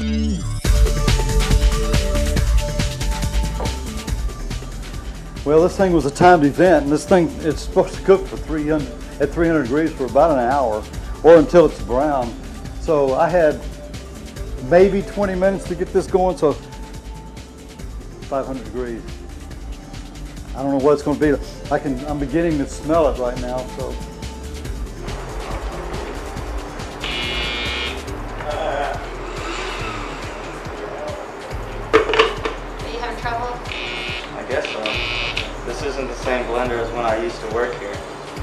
Well, this thing was a timed event, and this thing, it's supposed to cook for 300 degrees for about an hour, or until it's brown. So I had maybe 20 minutes to get this going, so 500 degrees. I don't know what it's going to be. I'm beginning to smell it right now, so. Are you having trouble? I guess so. This isn't the same blender as when I used to work here.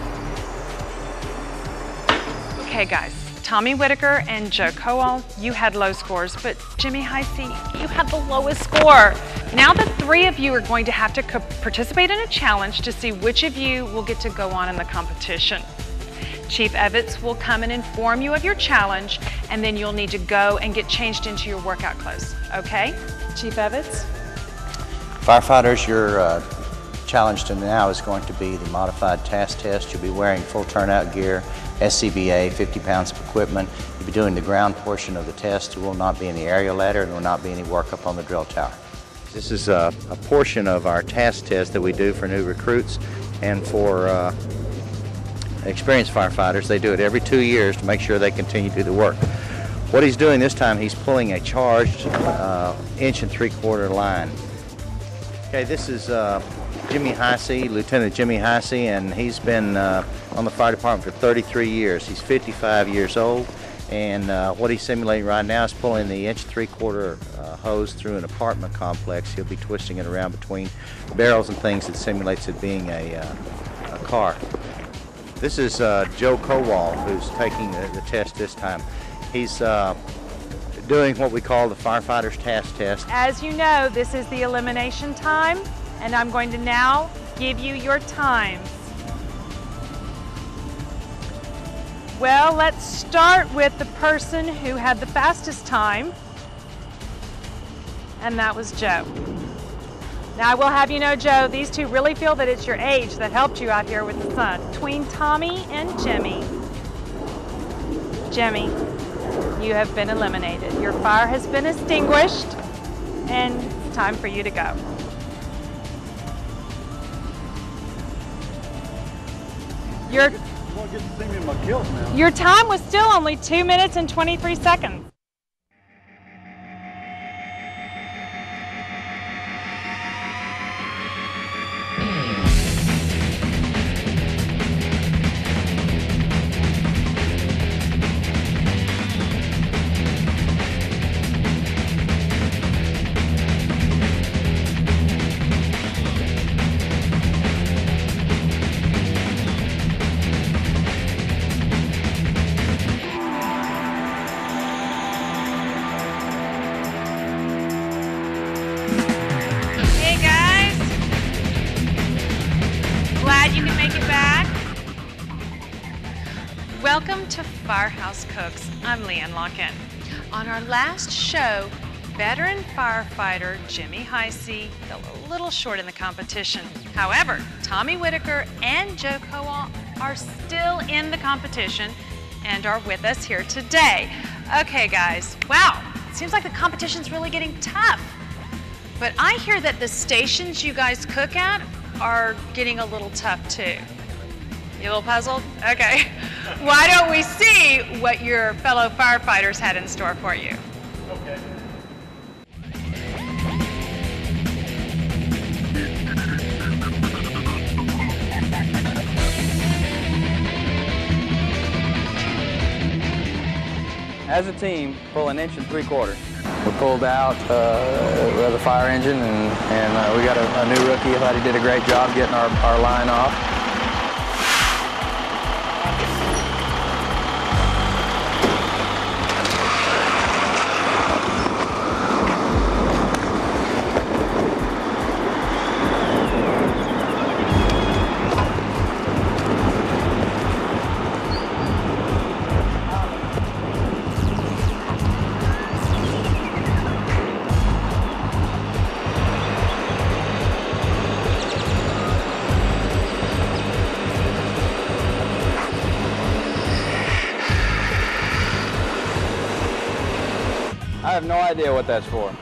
Okay guys, Tommy Whitaker and Joe Kowal, you had low scores, but Jimmy Heisey, you had the lowest score. Now the three of you are going to have to participate in a challenge to see which of you will get to go on in the competition. Chief Evans will come and inform you of your challenge, and then you'll need to go and get changed into your workout clothes, okay? Chief Evans? Firefighters, your challenge to now is going to be the modified task test. You'll be wearing full turnout gear, SCBA, 50 pounds of equipment. You'll be doing the ground portion of the test. There will not be any aerial ladder, and there will not be any work up on the drill tower. This is a portion of our task test that we do for new recruits and for experienced firefighters. They do it every 2 years to make sure they continue to do the work. What he's doing this time, he's pulling a charged 1 3/4 inch line. Okay, this is Jimmy Heisey, Lieutenant Jimmy Heisey, and he's been on the fire department for 33 years. He's 55 years old, and what he's simulating right now is pulling the 1 3/4 inch hose through an apartment complex. He'll be twisting it around between barrels and things that simulates it being a car. This is Joe Kowal, who's taking the test this time. He's doing what we call the firefighter's task test. As you know, this is the elimination time, and I'm going to now give you your times. Well, let's start with the person who had the fastest time, and that was Joe. Now, I will have you know, Joe, these two really feel that it's your age that helped you out here with the sun. Between Tommy and Jimmy, you have been eliminated. Your fire has been extinguished, and it's time for you to go. Your time was still only 2 minutes and 23 seconds. Welcome to Firehouse Cooks. I'm Leanne Locken. On our last show, veteran firefighter Jimmy Heisey fell a little short in the competition. However, Tommy Whitaker and Joe Kowal are still in the competition and are with us here today. Okay, guys, wow, it seems like the competition's really getting tough. But I hear that the stations you guys cook at are getting a little tough too. You a little puzzled? Okay. Why don't we see what your fellow firefighters had in store for you? Okay. As a team, pull 1 3/4 inch. We pulled out the fire engine, and we got a new rookie. I thought he did a great job getting our line off. I have no idea what that's for.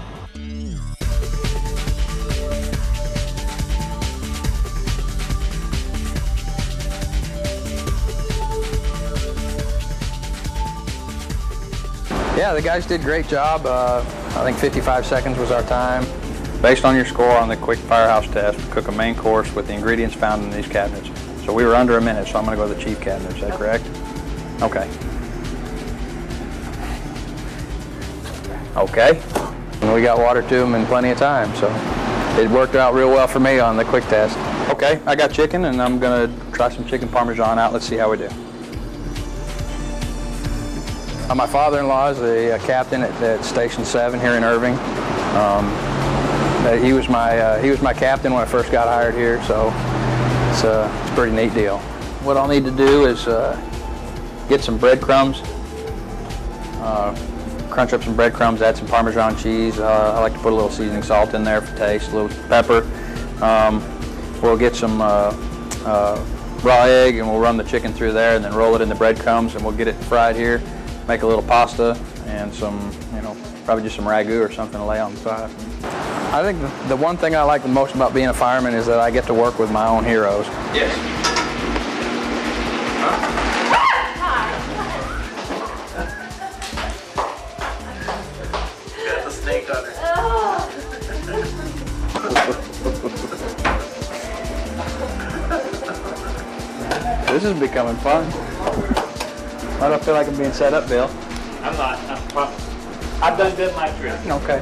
Yeah, the guys did a great job. I think 55 seconds was our time. Based on your score on the quick Firehouse test, we cook a main course with the ingredients found in these cabinets. So we were under a minute, so I'm going to go to the chief cabinet. Is that correct? Okay. Okay. And we got water to them in plenty of time, so it worked out real well for me on the quick test. Okay, I got chicken, and I'm going to try some chicken parmesan out. Let's see how we do. My father-in-law is a captain at Station 7 here in Irving. He was my captain when I first got hired here, so it's a pretty neat deal. What I'll need to do is get some breadcrumbs, crunch up some breadcrumbs, add some Parmesan cheese. I like to put a little seasoning salt in there for taste, a little pepper. We'll get some raw egg, and we'll run the chicken through there, and then roll it in the breadcrumbs, and we'll get it fried here. Make a little pasta and some, probably just some ragu or something to lay on the side. I think the one thing I like the most about being a fireman is that I get to work with my own heroes. Yes. Got the snake on her. This is becoming fun. I don't feel like I'm being set up, Bill. I'm not. I've done my trip. Okay.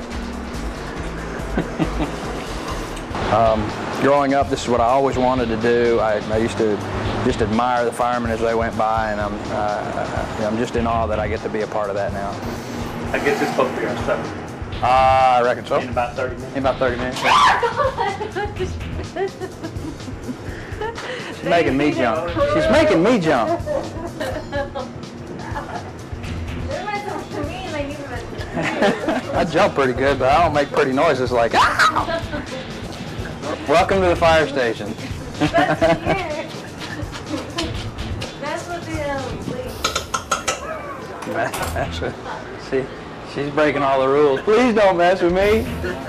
Growing up, this is what I always wanted to do. I used to just admire the firemen as they went by, and I'm just in awe that I get to be a part of that now. I guess it's supposed to be our supper. I reckon so. In about 30 minutes. In about 30 minutes. She's making me jump. She's making me jump. I jump pretty good, but I don't make pretty noises like, ow! Welcome to the fire station. That's what see, she's breaking all the rules. Please don't mess with me.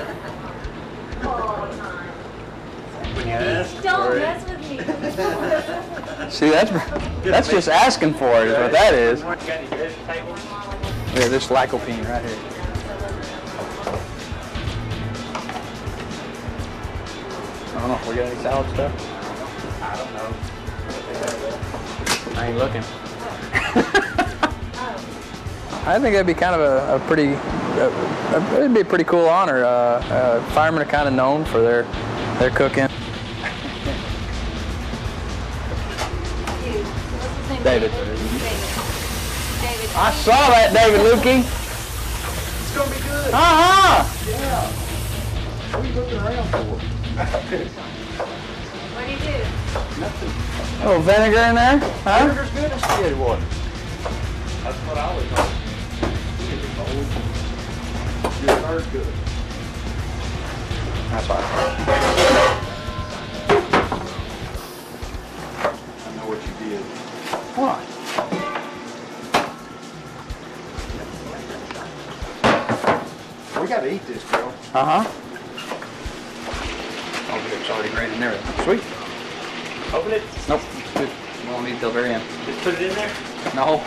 Don't mess with me. See, that's just asking for it, is what that is. Yeah, this lycopene right here. I don't know, we got any salad stuff? I don't know. I ain't looking. I think that'd be kind of a pretty, it'd be a pretty cool honor. Firemen are kind of known for their cooking. David. I saw that, David Lukey. It's going to be good. Uh-huh. Yeah. What are you looking around for? What do you do? Nothing. A little vinegar in there, huh? Vinegar's good in spaghetti water. That's what I always thought. You're very good. That's all right. I know what you did. What? We got to eat this, girl. Uh-huh. Oh, it's already grated in there. Sweet. Open it. Nope. Good. We won't need it till the very end. Just put it in there. No.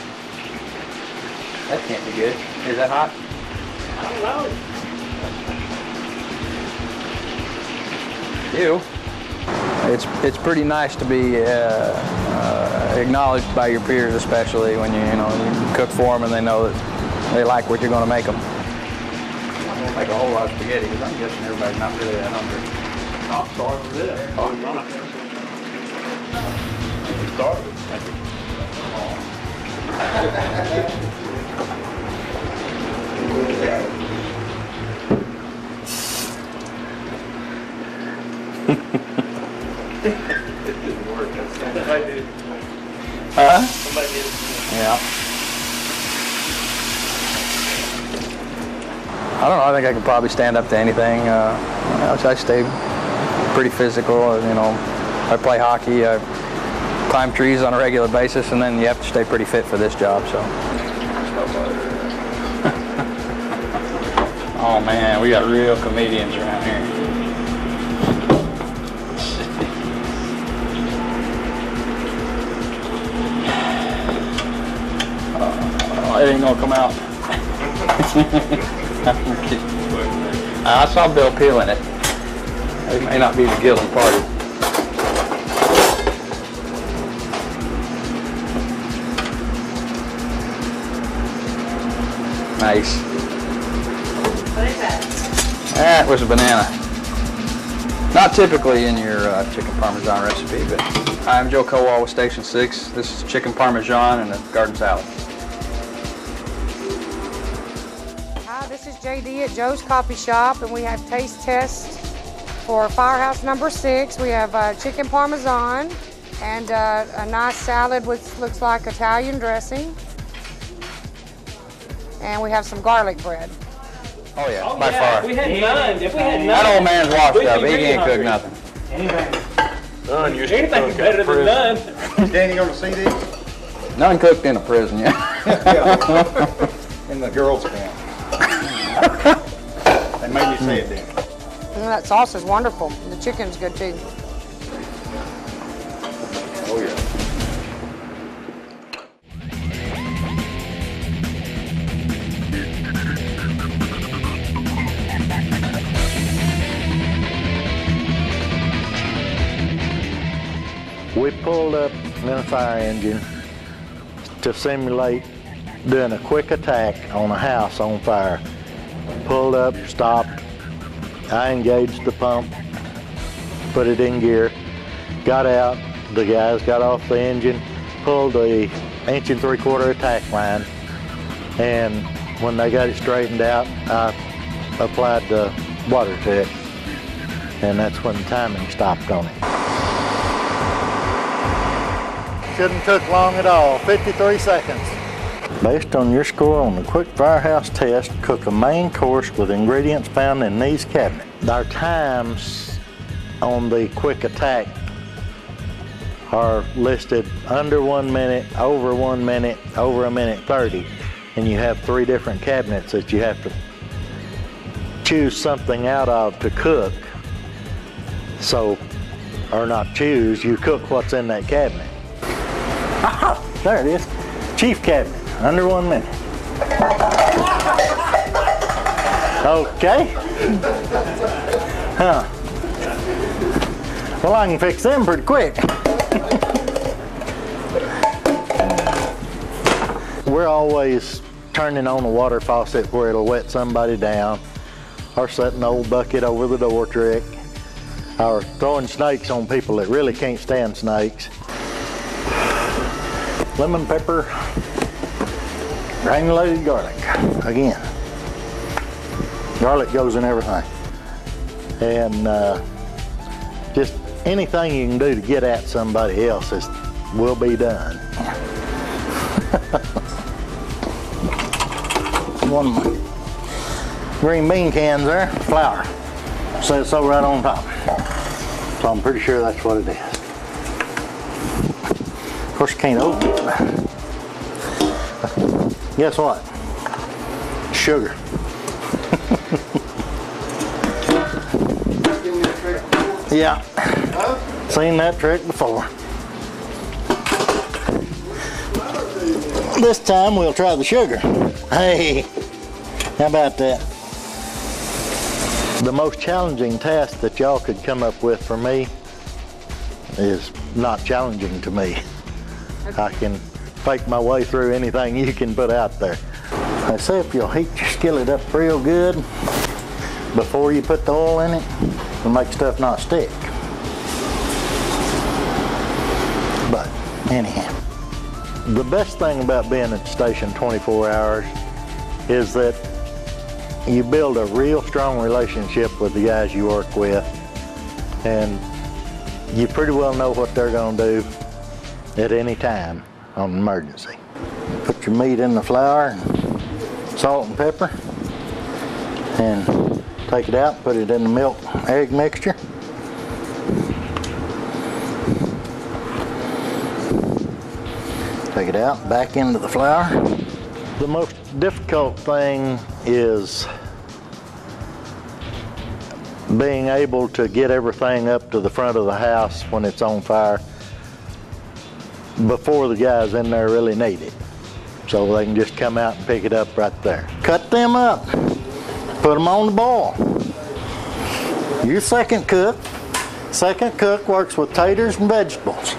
That can't be good. Is that hot? I don't know. Ew. It's pretty nice to be acknowledged by your peers, especially when you cook for them and they know that they like what you're going to make them. I'm going to make a whole lot of spaghetti because I'm guessing everybody's not really that hungry. I'll start with this. Oh, not. Start with it didn't work. Somebody did. Huh? Somebody did. Yeah. I don't know. I think I could probably stand up to anything. I stay pretty physical. I play hockey. I climb trees on a regular basis, and then you have to stay pretty fit for this job. So. Oh man, we got real comedians around here. It ain't gonna come out. I saw Bill peeling it. It may not be the guilty party. Nice. What is that? That was a banana. Not typically in your chicken parmesan recipe, but I'm Joe Kowal with Station 6. This is chicken parmesan and a garden salad. Hi, this is JD at Joe's Coffee Shop, and we have taste tests for Firehouse number 6. We have chicken parmesan and a nice salad which looks like Italian dressing. And we have some garlic bread. Oh yeah, by far. If we had none, That old man's washed up. He can't cook nothing. None. You're anything better than none. Danny, you gonna see these? None cooked in a prison yet. In the girls' camp. They made me say it, Danny. That sauce is wonderful. The chicken's good too. Oh yeah. We pulled up in a fire engine to simulate doing a quick attack on a house on fire. Pulled up, stopped, I engaged the pump, put it in gear, got out, the guys got off the engine, pulled the 1 3/4 attack line, and when they got it straightened out, I applied the water to it, and that's when the timing stopped on it. Shouldn't took long at all, 53 seconds. Based on your score on the quick Firehouse test, cook a main course with ingredients found in these cabinets. Our times on the quick attack are listed under 1 minute, over 1 minute, over 1:30, and you have 3 different cabinets that you have to choose something out of to cook. So, or not choose, you cook what's in that cabinet. There it is. Chief cabinet, under 1 minute. Okay. Huh. Well, I can fix them pretty quick. We're always turning on a water faucet where it'll wet somebody down, or setting the old bucket over the door trick, or throwing snakes on people that really can't stand snakes. Lemon pepper, granulated garlic, again. Garlic goes in everything. And just anything you can do to get at somebody else will be done. One of my green bean cans there, flour. Says so right on top. So I'm pretty sure that's what it is. Of course, you can't open it. Guess what? Sugar. Yeah, seen that trick before. This time we'll try the sugar. Hey, how about that? The most challenging task that y'all could come up with for me is not challenging to me. I can fake my way through anything you can put out there. They say if you'll heat your skillet up real good before you put the oil in it, it'll make stuff not stick. But anyhow, the best thing about being at the station 24 hours is that you build a real strong relationship with the guys you work with, and you pretty well know what they're going to do at any time on an emergency. Put your meat in the flour, and salt and pepper, and take it out, put it in the milk egg mixture. Take it out, back into the flour. The most difficult thing is being able to get everything up to the front of the house when it's on fire before the guys in there really need it. So they can just come out and pick it up right there. Cut them up, put them on the boil. Your second cook works with taters and vegetables.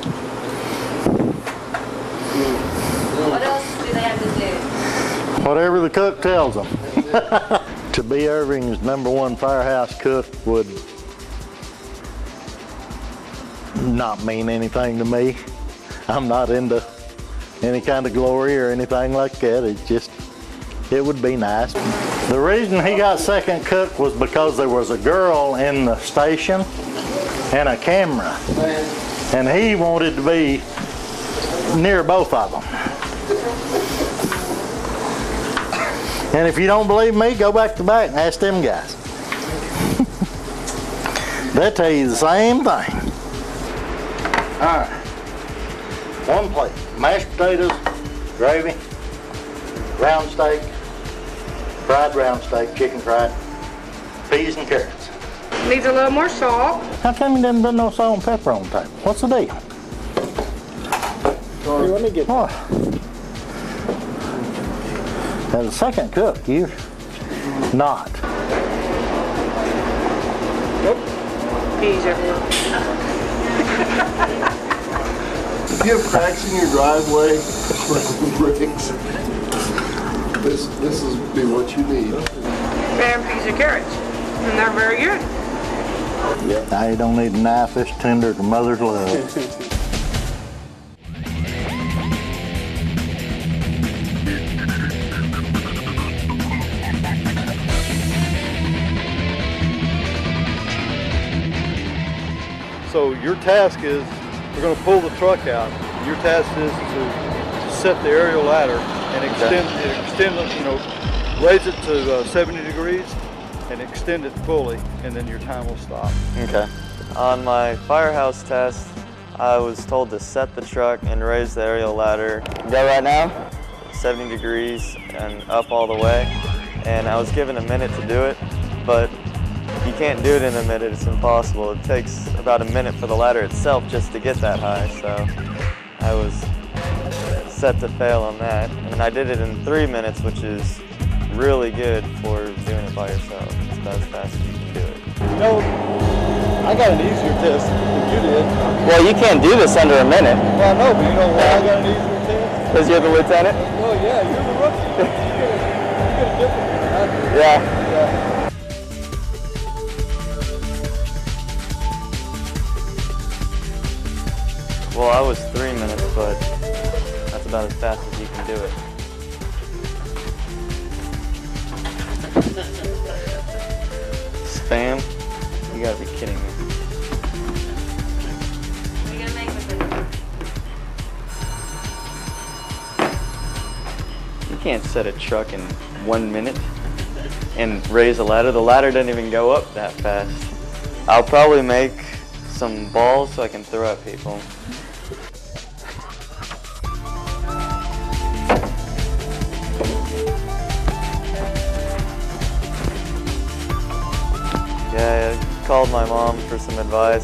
What else do they have to do? Whatever the cook tells them. To be Irving's #1 firehouse cook would not mean anything to me. I'm not into any kind of glory or anything like that. It would be nice. The reason he got second cook was because there was a girl in the station and a camera. And he wanted to be near both of them. And if you don't believe me, go back to back and ask them guys. They'll tell you the same thing. All right, 1 plate, mashed potatoes, gravy, round steak, fried round steak, chicken fried, peas and carrots. Needs a little more salt. How come you didn't put no salt and pepper on the table? What's the deal? Let me get as a second cook, you're not. Nope. Peas everywhere. If you have cracks in your driveway, bricks, this is be what you need. And peas and carrots. And they're very good. Now you don't need a knife this tender to mother's love. So your task is, we're going to pull the truck out. Your task is to set the aerial ladder and extend it, you know, raise it to 70 degrees and extend it fully, and then your time will stop. Okay. On my firehouse test, I was told to set the truck and raise the aerial ladder. Go right now? 70 degrees and up all the way. And I was given a minute to do it, but you can't do it in a minute, it's impossible. It takes about a minute for the ladder itself just to get that high, so I was set to fail on that. And I did it in 3 minutes, which is really good for doing it by yourself. It's about as fast as you can do it. You know, I got an easier test than you did. Well, you can't do this under a minute. Well, I know, but you know why I got an easier test? Because you're the lieutenant? Well, yeah, you're the rookie. You get a different one. I do. Yeah. Well, I was 3 minutes, but that's about as fast as you can do it. Spam? You gotta be kidding me. What are you gonna make with it? You can't set a truck in 1 minute and raise a ladder. The ladder doesn't even go up that fast. I'll probably make some balls so I can throw at people. Yeah, I called my mom for some advice.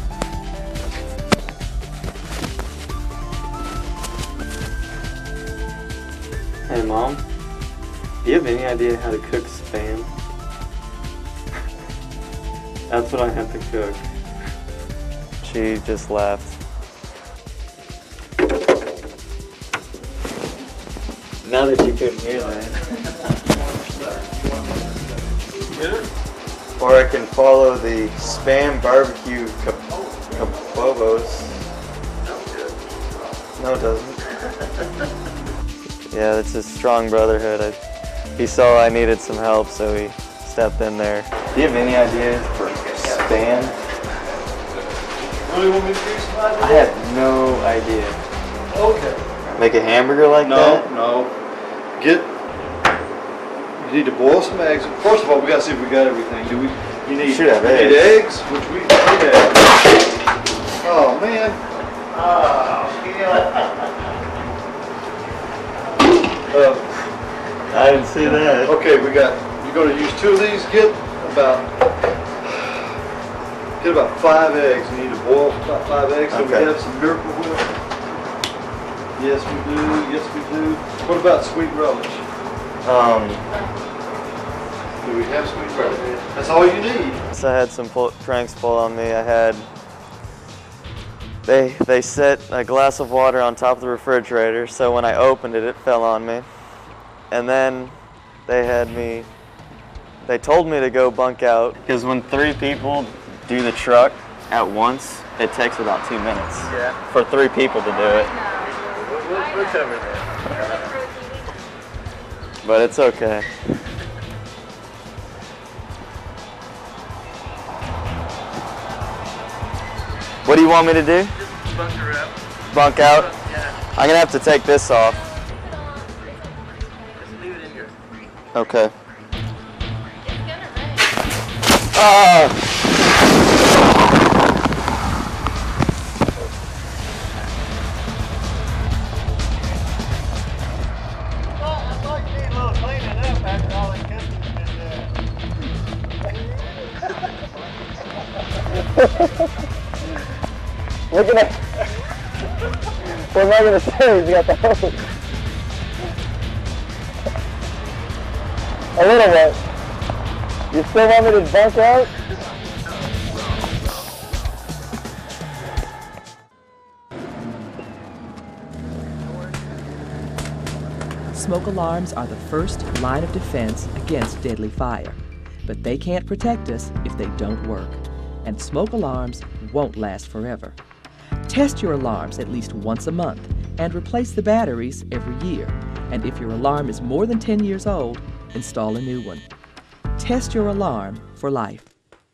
Hey Mom, do you have any idea how to cook Spam? That's what I have to cook. She just laughed. Now that you couldn't hear that. Or I can follow the Spam barbecue kabobos. No, it doesn't. Yeah, it's a strong brotherhood. He saw I needed some help, so he stepped in there. Do you have any ideas for Spam? I have no idea. Okay. Make a hamburger like that? No. You need to boil some eggs. First of all, we got to see if we got everything. You should have eggs. You need eggs, which we have. Oh, man. I didn't see that. Okay, you're going to use 2 of these. Get about Get about 5 eggs. You need to boil about 5 eggs. So Okay. we have some Miracle Whip. Yes, we do. Yes, we do. What about sweet relish? Do we have sweet relish? That's all you need. So I had some pranks pulled on me. I had, they set a glass of water on top of the refrigerator, so when I opened it, it fell on me. And then they told me to go bunk out, because when 3 people do the truck at once, it takes about 2 minutes for 3 people to do it. We'll cover that. But it's okay. What do you want me to do? Just bunker up. Bunk out? Yeah. I'm gonna have to take this off. Just leave it in here. Okay. It's gonna rain. Ah! I thought you need a little cleaning up after all that cooking's been done. Look at that. What am I gonna say? He's got the hose. A little bit. You still want me to bunk out? Smoke alarms are the first line of defense against deadly fire, but they can't protect us if they don't work. And smoke alarms won't last forever. Test your alarms at least once a month and replace the batteries every year. And if your alarm is more than 10 years old, install a new one. Test your alarm for life.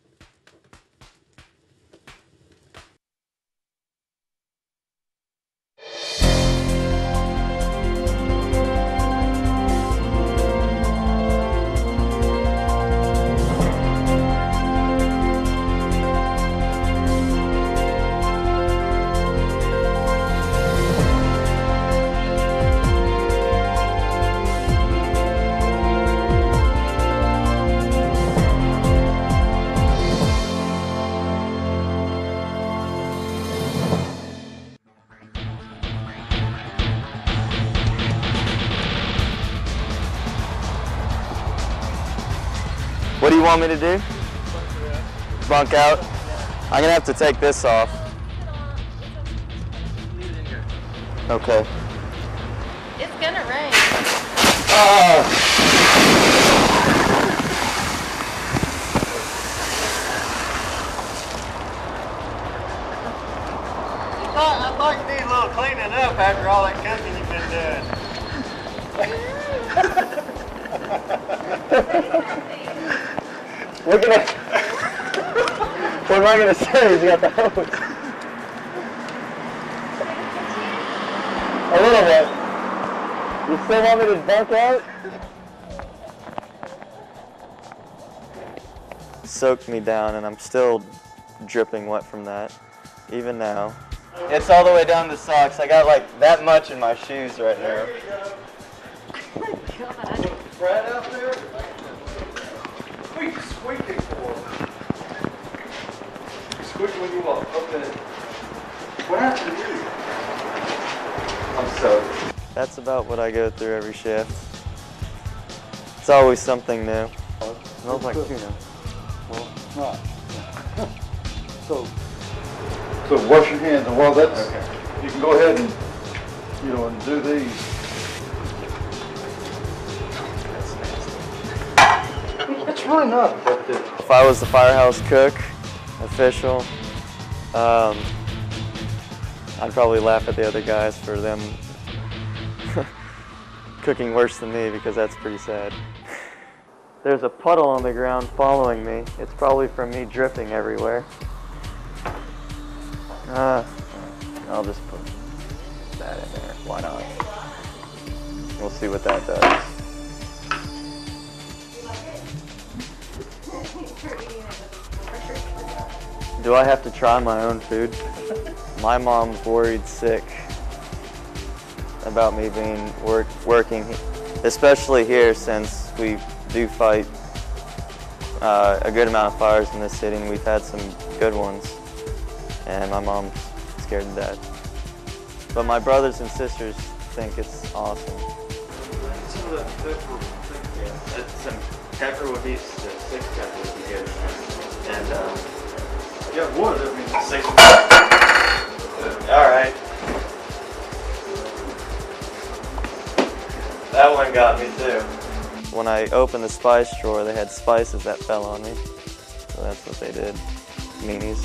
What do you want me to do? Bunk out? I'm gonna have to take this off. Okay. It's gonna rain. I thought you need a little cleaning up after all that cooking you've been doing. Look at that. What am I gonna say? He's got the hose. A little bit. You still want me to bunk out? Soaked me down and I'm still dripping wet from that, even now. It's all the way down to socks. I got like that much in my shoes right now. Brad out there? What are you squeaking for? You squeak when you walk. Okay. What happened to you? I'm soaked. That's about what I go through every shift. It's always something new. Smells like tuna. Well, not. So wash your hands, and while that's, okay, you can go ahead and, and do these. It's really not. If I was the Firehouse cook, official, I'd probably laugh at the other guys for them cooking worse than me, because that's pretty sad. There's a puddle on the ground following me. It's probably from me dripping everywhere. I'll just put that in there. Why not? We'll see what that does. Do I have to try my own food? My mom's worried sick about me being working, especially here, since we do fight a good amount of fires in this city, and we've had some good ones. And my mom's scared to death. But my brothers and sisters think it's awesome. Some pepper would be, 6 pepper would be good. And yeah, wood, I mean 6. All right. That one got me too. When I opened the spice drawer, they had spices that fell on me. So that's what they did. Meanies.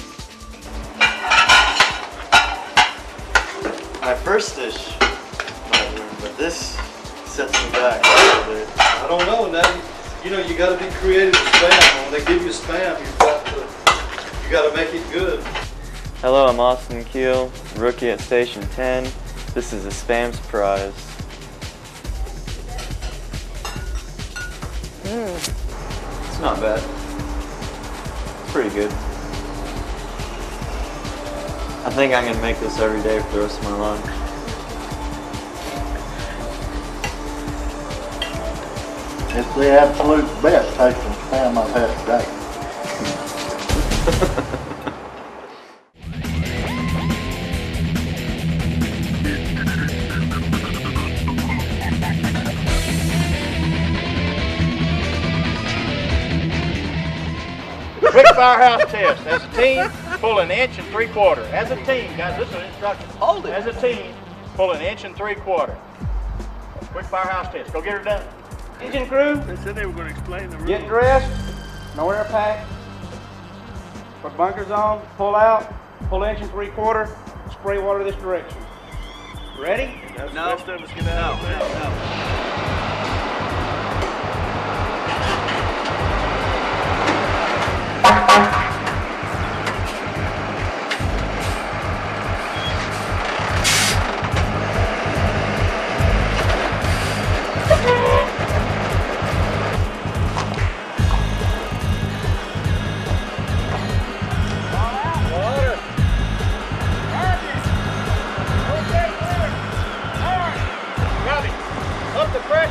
My first dish, but this sets me back a little bit. I don't know, now you know you got to be creative with spam. When they give you spam, you got to make it good. Hello, I'm Austin Keel, rookie at Station 10. This is a spam surprise. It's not bad. It's pretty good. I think I'm gonna make this every day for the rest of my life. It's the absolute best tasting spam I've had today. Quick firehouse test. As a team, pull 1 3/4 inches. As a team, guys, listen to the instructions. Hold it. As a team, pull 1 3/4 inches. Quick firehouse test. Go get her done. Engine crew. They said they were going to explain the rules. Get dressed. No air pack. Put bunkers on. Pull out. Pull 1 3/4. Spray water this direction. Ready? That's the rest of us get out of there. No. Up the pressure.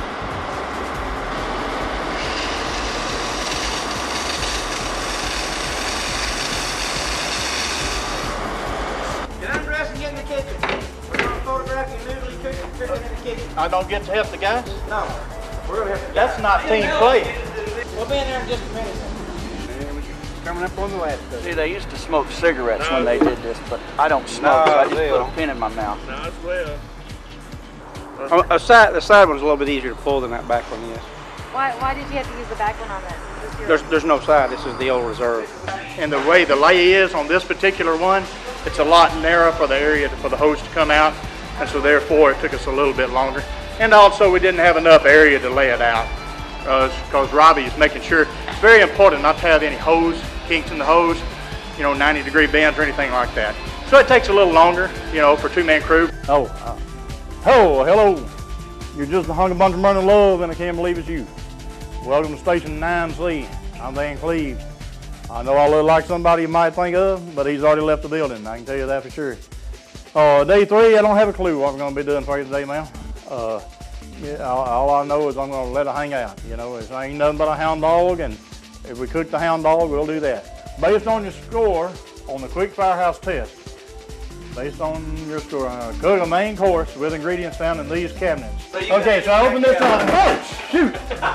Get undressed and get in the kitchen. We're going to photograph you noodly cooking in the kitchen. I don't get to help the guys? No. We're going to have to. That's not team play. We'll be in there in just a minute. Coming up on the last stuff. See, they used to smoke cigarettes when they did this, but I don't smoke, so I just put a pin in my mouth. No, it's well. The side one's a little bit easier to pull than that back one is. Why did you have to use the back one on this? There's no side. This is the old reserve. And the way the lay is on this particular one, it's a lot narrower for the area for the hose to come out, and so therefore it took us a little bit longer. And also we didn't have enough area to lay it out, because Robbie is making sure it's very important not to have any hose kinks in the hose, 90-degree bends or anything like that. So it takes a little longer, for 2-man crew. Hello. You're just a hunk of bunch of burning love, and I can't believe it's you. Welcome to Station 9C. I'm Van Cleve. I know I look like somebody you might think of, but he's already left the building. I can tell you that for sure. Day 3, I don't have a clue what we're going to be doing for you today, ma'am. All I know is I'm going to let it hang out. It ain't nothing but a hound dog, and if we cook the hound dog, we'll do that. Based on your score on the quick firehouse test, based on your score, cook a main course with ingredients found in these cabinets. Okay, so I open this up. Oh, shoot!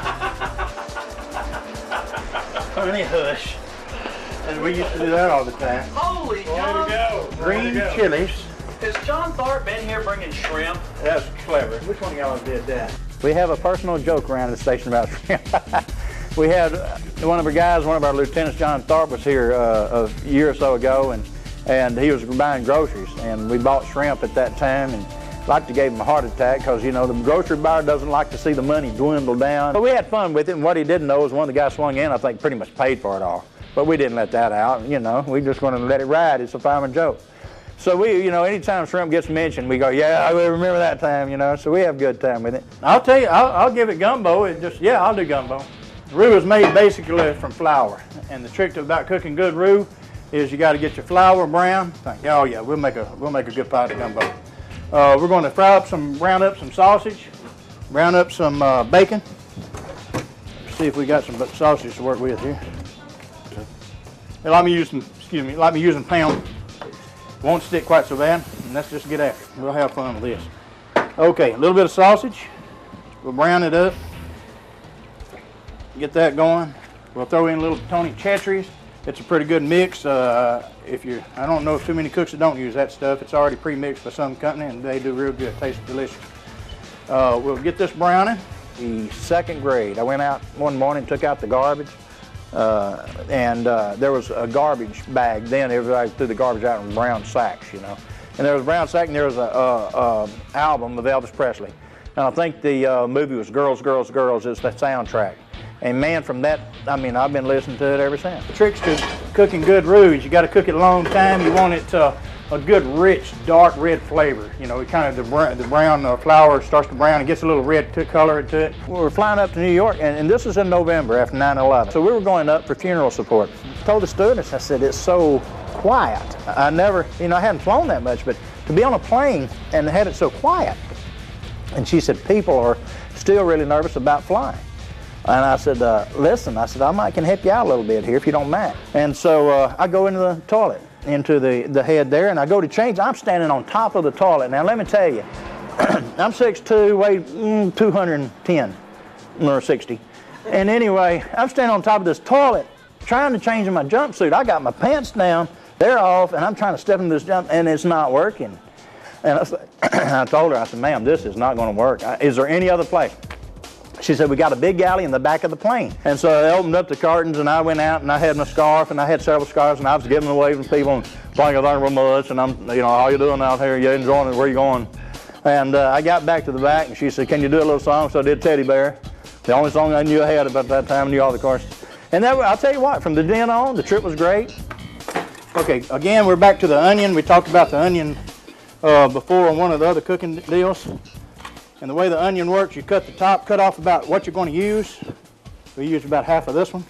Honey, hush. And we used to do that all the time. Holy John! Green chilies. Has John Tharp been here bringing shrimp? That's clever. Which one of y'all did that? We have a personal joke around the station about shrimp. We had one of our lieutenants, John Tharp, was here a year or so ago, and he was buying groceries, and we bought shrimp at that time, and like to gave him a heart attack because, the grocery buyer doesn't like to see the money dwindle down. But we had fun with it, and what he didn't know is one of the guys swung in, I think, pretty much paid for it all. But we didn't let that out, we just going to let it ride. It's a fireman joke. So we, anytime shrimp gets mentioned, we go, yeah, I remember that time, so we have a good time with it. I'll tell you, I'll give it gumbo. I'll do gumbo. Roux is made basically from flour, and the trick about cooking good roux is you got to get your flour brown. Oh yeah, we'll make a good pot of gumbo. We're going to brown up some sausage, brown up some bacon, See if we got some sausage to work with here. They like me using pound. Won't stick quite so bad, and let's just get after it. We'll have fun with this. Okay, a little bit of sausage. We'll brown it up. Get that going. We'll throw in a little Tony Chachere's. It's a pretty good mix. I don't know if too many cooks that don't use that stuff. It's already pre-mixed by some company, and they do real good. Tastes delicious. We'll get this browning. The second grade, I went out one morning, took out the garbage, and there was a garbage bag. Then everybody threw the garbage out in brown sacks, you know. And there was a brown sack, and there was a album of Elvis Presley. And I think the movie was Girls, Girls, Girls. It's the soundtrack. And man, from that, I mean, I've been listening to it ever since. The tricks to cooking good roux, you got to cook it a long time. You want it a good, rich, dark red flavor. You know, it kind of the brown flour starts to brown and gets a little red color to it. We were flying up to New York, and this was in November after 9/11. So we were going up for funeral support. I told the stewardess, I said, it's so quiet. I never, you know, I hadn't flown that much, but to be on a plane and have it so quiet. And she said, people are still really nervous about flying. And I said, listen, I said, I can help you out a little bit here if you don't mind. And so I go into the toilet, into the head there, and I go to change. I'm standing on top of the toilet. Now, let me tell you, I'm 6'2", weigh 210 or 60. And anyway, I'm standing on top of this toilet trying to change in my jumpsuit. I got my pants down, they're off, and I'm trying to step into this jump, and it's not working. And I told her, I said, ma'am, this is not going to work. Is there any other place? She said, we got a big galley in the back of the plane. And so they opened up the curtains, and I went out, and I had my scarf, and I had several scarves, and I was giving them away to people, and thank you very much, and I'm, you know, how you doing out here? You enjoying it? Where you going? And I got back to the back, and she said, can you do a little song? So I did Teddy Bear, the only song I knew I had about that time, I knew all the chorus. And that, I'll tell you what, from the then on, the trip was great. Okay, again, we're back to the onion. We talked about the onion before on one of the other cooking deals. And the way the onion works, you cut the top, cut off about what you're going to use. We use about half of this one.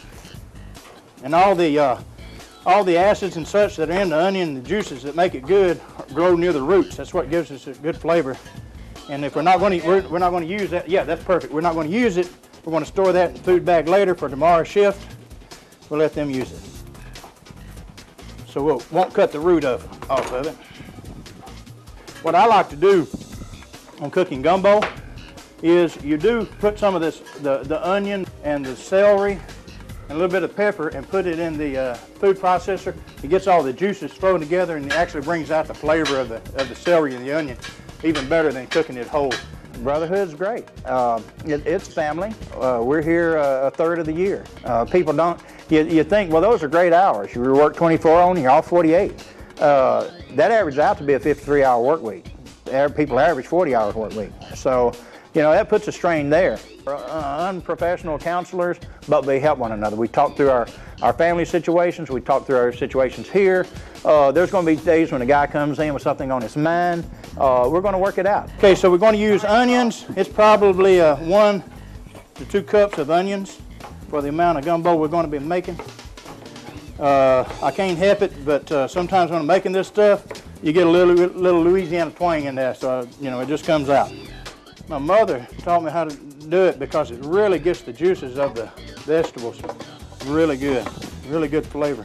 And all the acids and such that are in the onion, the juices that make it good, grow near the roots. That's what gives us a good flavor. And if we're not going to use that, yeah, that's perfect. We're not going to use it. We're going to store that in the food bag later for tomorrow's shift. We'll let them use it. So we won't cut the root off of it. What I like to do on cooking gumbo is you do put some of this, the onion and the celery and a little bit of pepper and put it in the food processor. It gets all the juices thrown together and it actually brings out the flavor of the celery and the onion even better than cooking it whole. Brotherhood's great. It's family. We're here a third of the year. People don't, you think, well, those are great hours. You work 24 on, you're off 48. That averages out to be a 53-hour work week. People average 40 hours work week. So, you know, that puts a strain there. We're unprofessional counselors, but we help one another. We talk through our family situations. We talk through our situations here. There's going to be days when a guy comes in with something on his mind. We're going to work it out. Okay, so we're going to use onions. It's probably 1 to 2 cups of onions for the amount of gumbo we're going to be making. I can't help it, but sometimes when I'm making this stuff, you get a little Louisiana twang in there, so you know, it just comes out. My mother taught me how to do it because it really gets the juices of the vegetables really good flavor.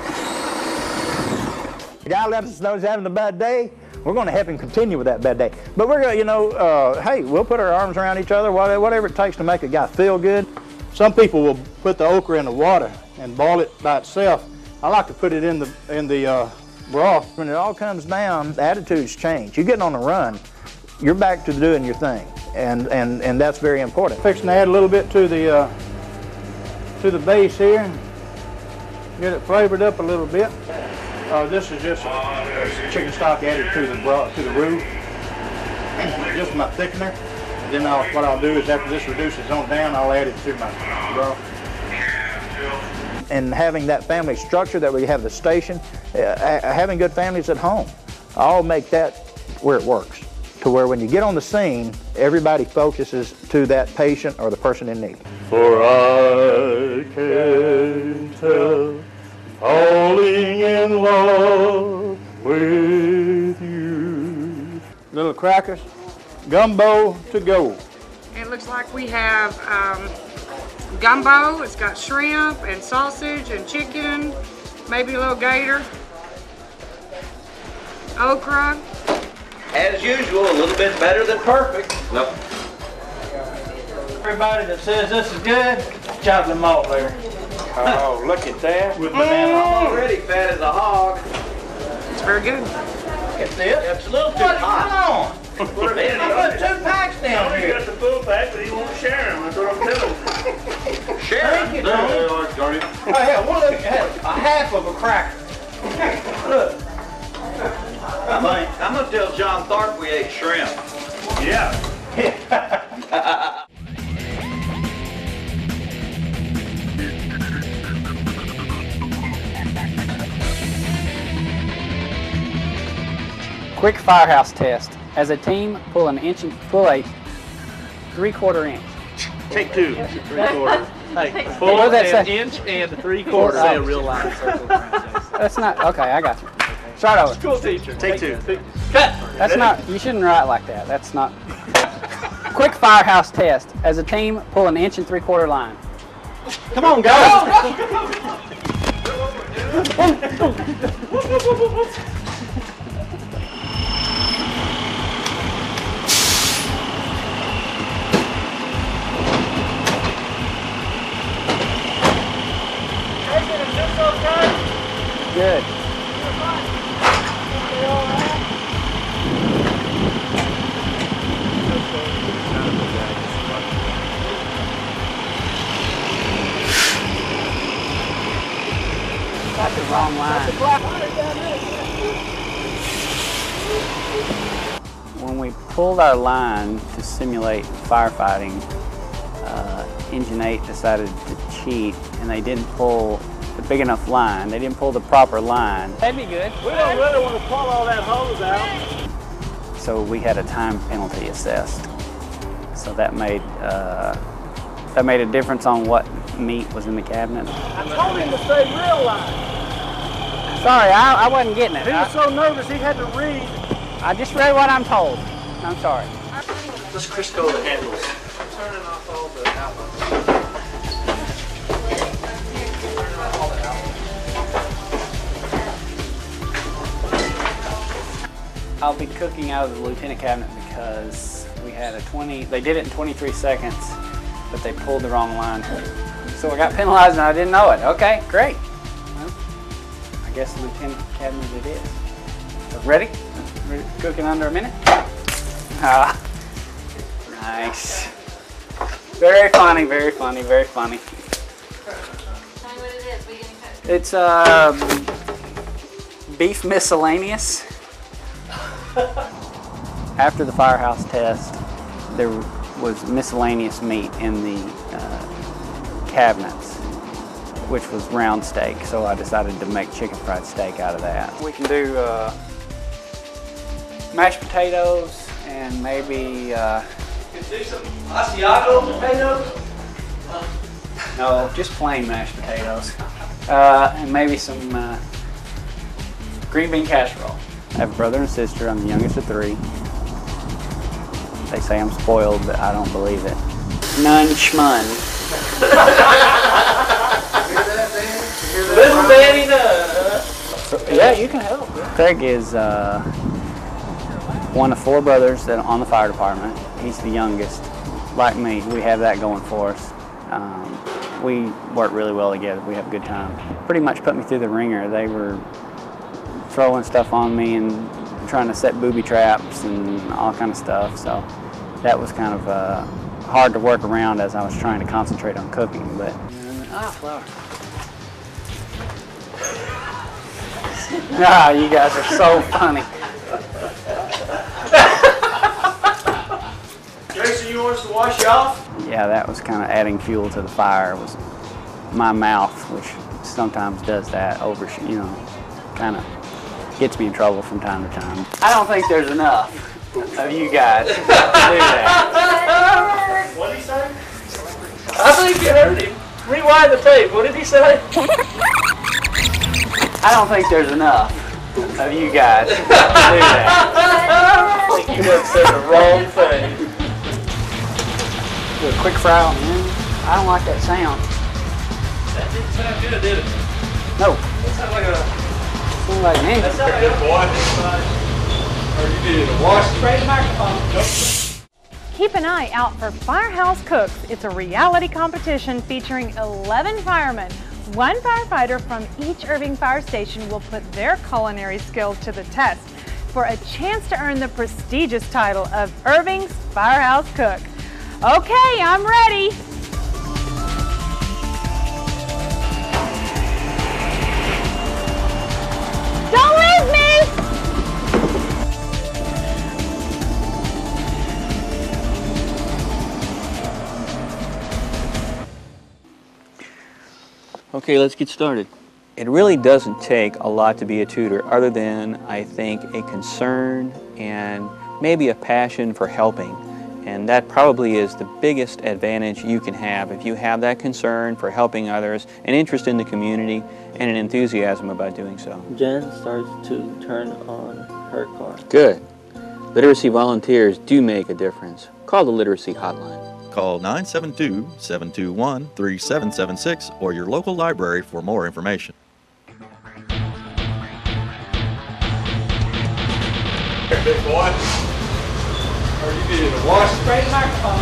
The guy let us know he's having a bad day. We're going to help him continue with that bad day. But we're going to, you know, hey, we'll put our arms around each other, whatever it takes to make a guy feel good. Some people will put the okra in the water and boil it by itself. I like to put it in the broth. When it all comes down, the attitudes change. You're getting on the run, you're back to doing your thing, and that's very important. Fixing to add a little bit to the base here, and get it flavored up a little bit. This is just chicken stock added to the broth, to the roux, just my thickener. Then what I'll do is after this reduces on down, I'll add it to my broth. And having that family structure that we have the station, having good families at home, I'll make that where it works. To where when you get on the scene, everybody focuses to that patient or the person in need. For I can tell, falling in love with you. Little crackers, gumbo to go. It looks like we have gumbo. It's got shrimp and sausage and chicken, maybe a little gator, okra. As usual, a little bit better than perfect. Nope. Everybody that says this is good, chocolate malt liquor. Oh, look at that. With banana. Already fat as a hog. It's very good. Look at this. It's a little too hot. I put 2 packs down here. He got the full pack, but he won't share them. That's what I'm telling you. Share them. Thank you, Tony. Oh, yeah, one of them had a half of a cracker. Look. I'm gonna tell John Tharp we ate shrimp. Yeah. Quick firehouse test. As a team, pull a 3/4 inch. Take 2. 3/4. Hey, pull an inch and 3/4. Say a real line circle. That's not, okay, I got you. Start over. School teacher. Take 2. Cut. That's not, you shouldn't write like that. That's not. Quick firehouse test. As a team, pull an 1 3/4 line. Come on, guys. Good. Got the wrong line. When we pulled our line to simulate firefighting, Engine 8 decided to cheat, and they didn't pull the big enough line. They didn't pull the proper line. That'd be good. We don't really want to pull all that hose out. So we had a time penalty assessed. So that made a difference on what meat was in the cabinet. I told him to stay real line. Sorry, I wasn't getting it. He was so nervous he had to read. I just read what I'm told. I'm sorry. Let's Crisco the handles. Turning off all the outlets. I'll be cooking out of the lieutenant cabinet because we had a 20, they did it in 23 seconds, but they pulled the wrong line. So I got penalized and I didn't know it. Okay, great. Well, I guess the lieutenant cabinet it is. So ready? Ready to cook in under a minute? Ah, nice. Very funny, very funny, very funny. Tell me what it is. What are you going to cook? It's beef miscellaneous. After the firehouse test, there was miscellaneous meat in the cabinets, which was round steak, so I decided to make chicken fried steak out of that. We can do mashed potatoes and maybe... Could do some Asiago potatoes? No, just plain mashed potatoes. And maybe some green bean casserole. I have a brother and sister. I'm the youngest of 3. They say I'm spoiled, but I don't believe it. None schmun. Little Danny does. Yeah, you can help. Craig is one of 4 brothers that on the fire department. He's the youngest. Like me, we have that going for us. We work really well together. We have a good time. Pretty much put me through the ringer. They were throwing stuff on me and trying to set booby traps and all kind of stuff. So that was kind of hard to work around as I was trying to concentrate on cooking. But flour. Ah, you guys are so funny. Jason, you want us to wash you off? Yeah, that was kind of adding fuel to the fire. Was my mouth, which sometimes does that over, kind of gets me in trouble from time to time. I don't think there's enough of you guys to do that. What did he say? I think you heard him. Rewind the tape. What did he say? I don't think there's enough of you guys to do that. I think you just said the wrong thing. Do a quick fry on the end. I don't like that sound. That didn't sound good, did it? No. That sounded like a... Sound like an engine. That sounded like a boy. Or you did a wash. Spray the microphone. Keep an eye out for Firehouse Cooks. It's a reality competition featuring 11 firemen. One firefighter from each Irving fire station will put their culinary skills to the test for a chance to earn the prestigious title of Irving's Firehouse Cook. Okay, I'm ready. Don't leave me! Okay, let's get started. It really doesn't take a lot to be a tutor other than, I think, a concern and maybe a passion for helping. And that probably is the biggest advantage you can have if you have that concern for helping others, an interest in the community, and an enthusiasm about doing so. Jen starts to turn on her car. Good. Literacy volunteers do make a difference. Call the Literacy Hotline. Call 972-721-3776 or your local library for more information. Big boy. Or you did a wash. Spray the microphone.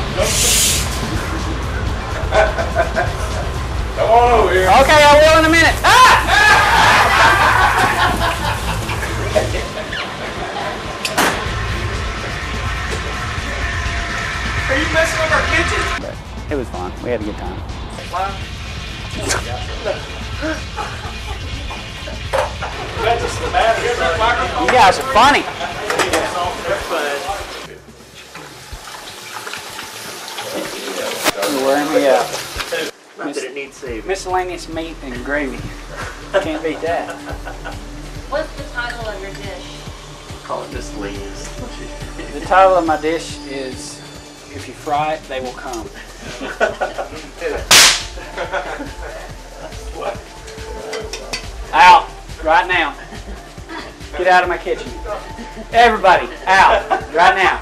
Come on over here. Okay, I will in a minute. Ah! Are you messing up our kitchen? It was fun. We had a good time. That's just the matter. You guys are funny. You're wearing me out. Not that it needs saving. Miscellaneous meat and gravy. Can't beat that. What's the title of your dish? Call it miscellaneous. The title of my dish is, if you fry it, they will come. Out, right now. Get out of my kitchen. Everybody, out, right now.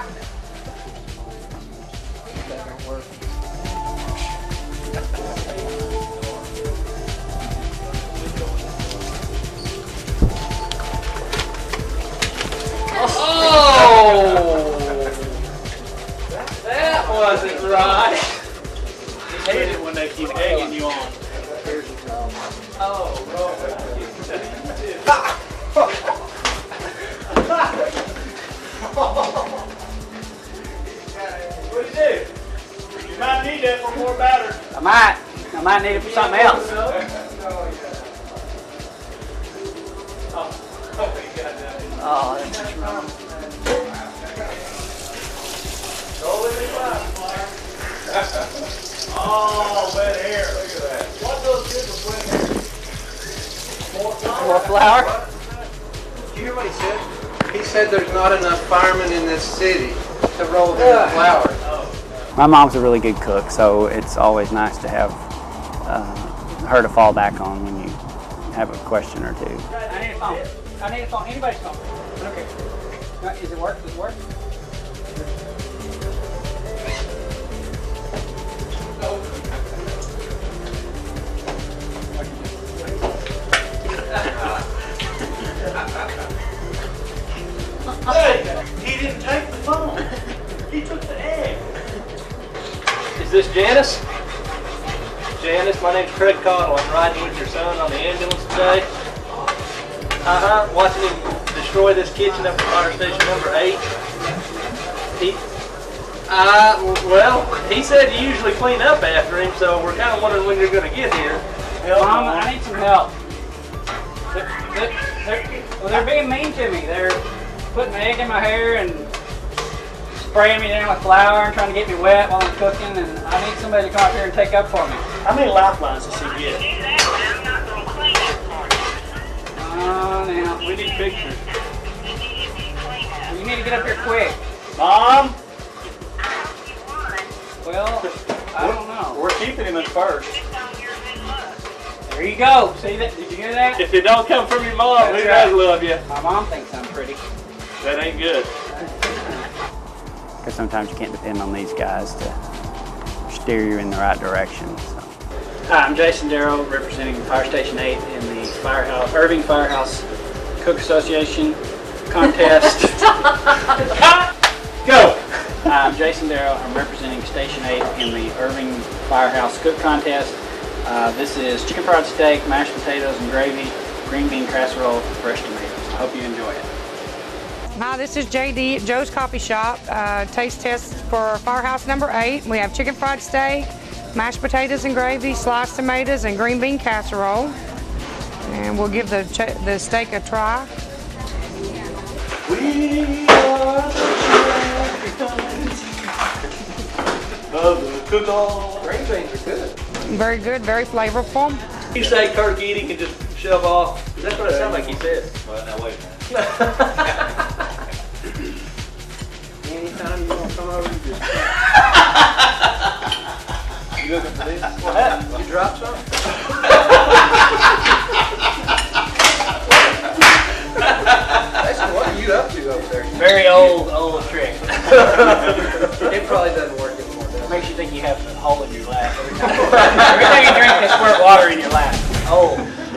Oh! That wasn't right. I hate it when they keep egging you on. Oh, bro. What'd you do? You might need that for more batter. I might need it for something else. Oh, that's wrong. Oh, wet hair. Look at that. What goes good with wet hair? More flour? Did you hear what he said? He said there's not enough firemen in this city to roll their flour. My mom's a really good cook, so it's always nice to have her to fall back on when you have a question or two. I need a phone. I need a phone. Anybody's phone. Okay. Is it work? Does it work? Hey, he didn't take the phone. He took the egg. Is this Janice? Janice, my name's Craig Cottle. I'm riding with your son on the ambulance today. Watching him destroy this kitchen up at fire station number 8. Well, he said you usually clean up after him, so we're kind of wondering when you're going to get here. Mom, I need some help. They're being mean to me. They're putting an egg in my hair and spraying me down with flour and trying to get me wet while I'm cooking, and I need somebody to come up here and take up for me. How many lifelines does he get? Now. We need pictures. You need to get up here quick. Mom? Well, I don't know. We're keeping him at first. There you go. See that? Did you hear that? If it don't come from your mom, who does love you? My mom thinks I'm pretty. That ain't good. Because sometimes you can't depend on these guys to steer you in the right direction. So. Hi, I'm Jason Darrow, representing Fire Station 8 in the Firehouse, Irving Firehouse Cook Association contest. Go! I'm Jason Darrow. I'm representing Station 8 in the Irving Firehouse Cook Contest. This is chicken fried steak, mashed potatoes and gravy, green bean casserole, fresh tomatoes. I hope you enjoy it. Hi, this is JD at Joe's Coffee Shop. Taste test for Firehouse number 8. We have chicken fried steak, mashed potatoes and gravy, sliced tomatoes, and green bean casserole. And we'll give the steak a try. We are the champions of the cook-off. Green beans are good. Very good, very flavorful. You say turkey, he can just shove off. That's what it sounds like he said. Well, now wait a minute. Anytime you want to come over, you just... You looking for this? What happened? You dropped something? What are you up to over there? Very old trick. It probably doesn't work anymore. Makes you think you have a hole in your lap every time. Every time you drink, they squirt water in your lap. Oh.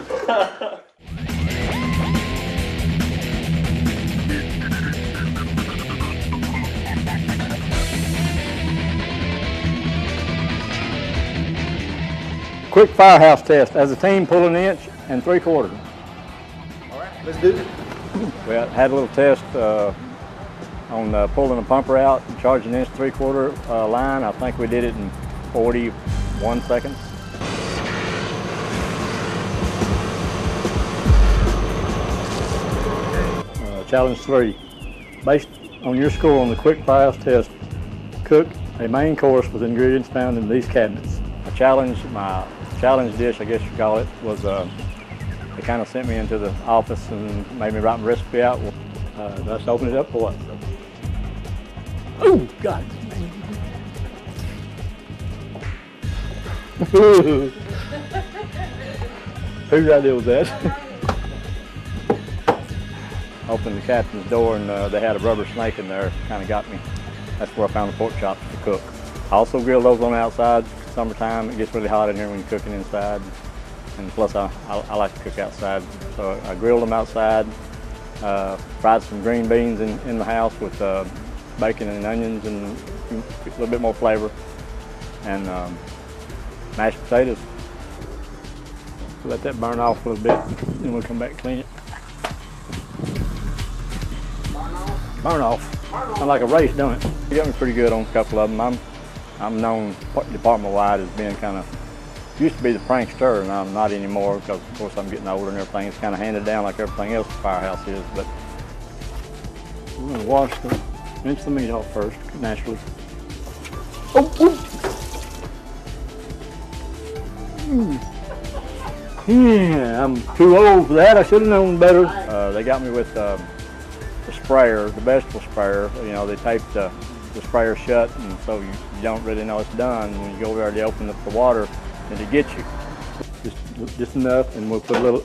Quick firehouse test. As a team, pull 1 3/4 inch. All right, let's do it. We had a little test on pulling a pumper out and charging 1 3/4 line. I think we did it in 41 seconds. Challenge 3. Based on your score on the quick firehouse test, cook a main course with ingredients found in these cabinets. My challenge dish, I guess you call it, was they kind of sent me into the office and made me write my recipe out. Let's open it up for what? Oh, God. Whose idea was that? Opened the captain's door and they had a rubber snake in there. Kind of got me. That's where I found the pork chops to cook. I also grilled those on the outside. Summertime, it gets really hot in here when you're cooking inside. And plus I like to cook outside. So I grilled them outside, fried some green beans in the house with bacon and onions and a little bit more flavor. And mashed potatoes. Let that burn off a little bit, then we'll come back and clean it. Burn off. Sounds like a race, don't it? You got me pretty good on a couple of them. I'm known department-wide as being kind of, used to be the prankster, and I'm not anymore because, of course, I'm getting older and everything. It's kind of handed down like everything else at Firehouse is. But we're going to rinse the meat off first, naturally. Oh, oh. Yeah, I'm too old for that. I should have known better. They got me with the sprayer, the vegetable sprayer. You know, they taped the sprayer shut, and so you don't really know it's done. When you go over there, they open up the water, and it gets you. Just enough, and we'll put a little.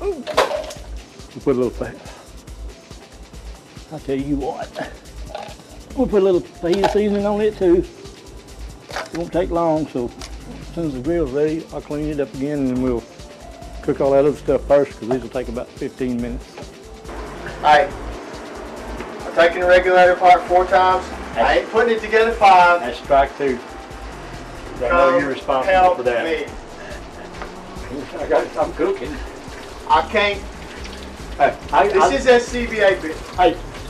I'll tell you what. We'll put a little fajita seasoning on it too. It won't take long, so as soon as the grill's ready, I'll clean it up again, and we'll cook all that other stuff first, because these will take about 15 minutes. All right. I'm taking the regulator apart 4 times. I ain't putting it together 5. That's strike 2. I know you're responsible for that. Me. I'm cooking. I can't. Hey, this is SCBA bitch. Hey,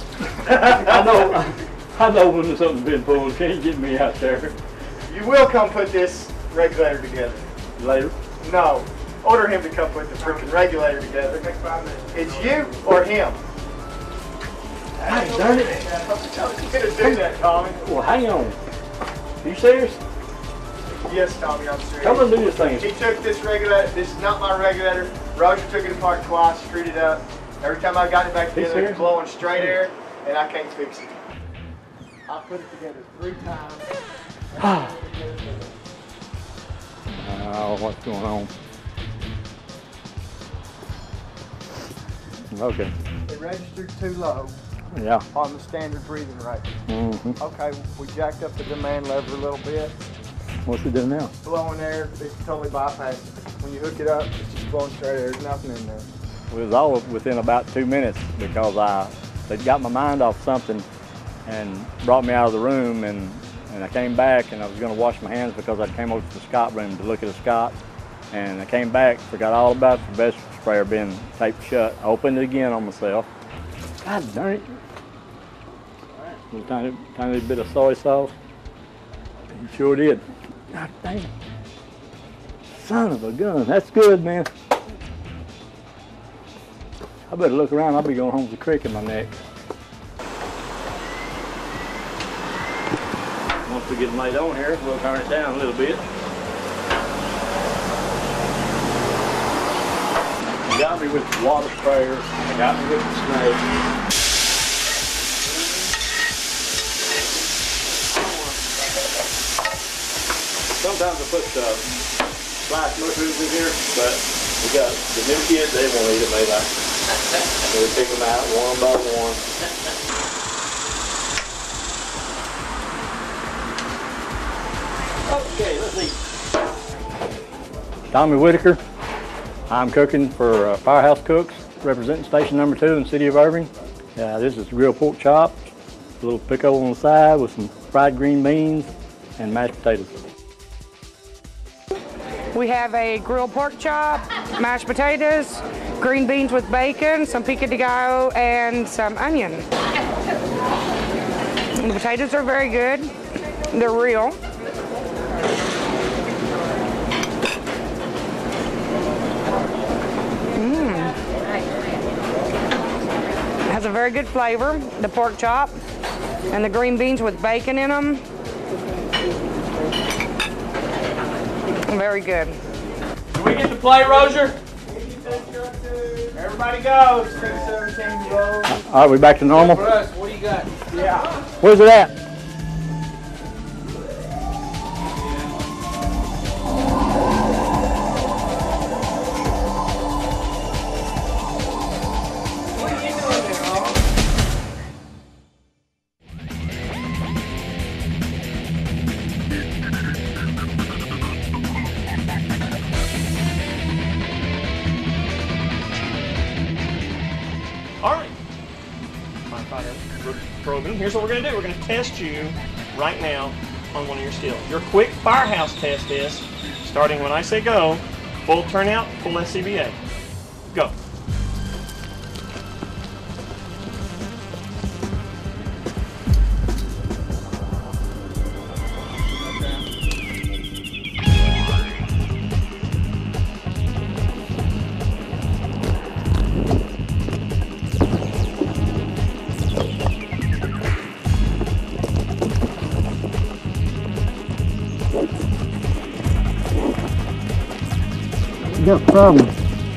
I know when something's been pulled. Can't get me out there. You will come put this regulator together. Later? No. Order him to come put the freaking regulator together. It's you or him. Hey, darn it. You're gonna do that, Tommy. Well, hang on. Are you serious? Yes, Tommy, I'm serious. Come and do this thing. He took this regulator. This is not my regulator. Roger took it apart twice, screwed it up. Every time I got it back together, it's blowing straight air, and I can't fix it. I put it together 3 times. Oh, what's going on? Okay. It registered too low. Yeah. On the standard breathing rate. Mm-hmm. Okay, we jacked up the demand lever a little bit. What's it doing now? Blowing air, it's totally bypassed. When you hook it up, it's just blowing straight air. There's nothing in there. It was all within about 2 minutes because they got my mind off something and brought me out of the room, and I came back and I was going to wash my hands because I came over to the Scott room to look at a Scott, and I came back, forgot all about the vegetable sprayer being taped shut. I opened it again on myself. God darn it. A little tiny bit of soy sauce. It sure did. God dang it. Son of a gun, that's good, man. I better look around, I'll be going home with a crick in my neck. Once we get them laid on here, we'll turn it down a little bit. You got me with the water sprayer, you got me with the snake. Sometimes I put sliced mushrooms in here, but we got the new kids, they won't eat it, they like it. So we pick them out one by one. Okay, let's eat. Tommy Whitaker. I'm cooking for Firehouse Cooks, representing station number 2 in the city of Irving. This is grilled pork chop, a little pickle on the side with some fried green beans and mashed potatoes. We have a grilled pork chop, mashed potatoes, green beans with bacon, some pico de gallo, and some onion. And the potatoes are very good. They're real. It has a very good flavor, the pork chop, and the green beans with bacon in them. Very good. Do we get to play, Rozier? Everybody go. It's 17 roll. All right, we back to normal? Russ, what do you got? Yeah. Where's it at? What are you doing there, Rob? All right. Firefighter Irving, here's what we're going to do. We're going to test you right now on one of your skills. Your quick firehouse test is, starting when I say go, full turnout, full SCBA. Go. Got a problem.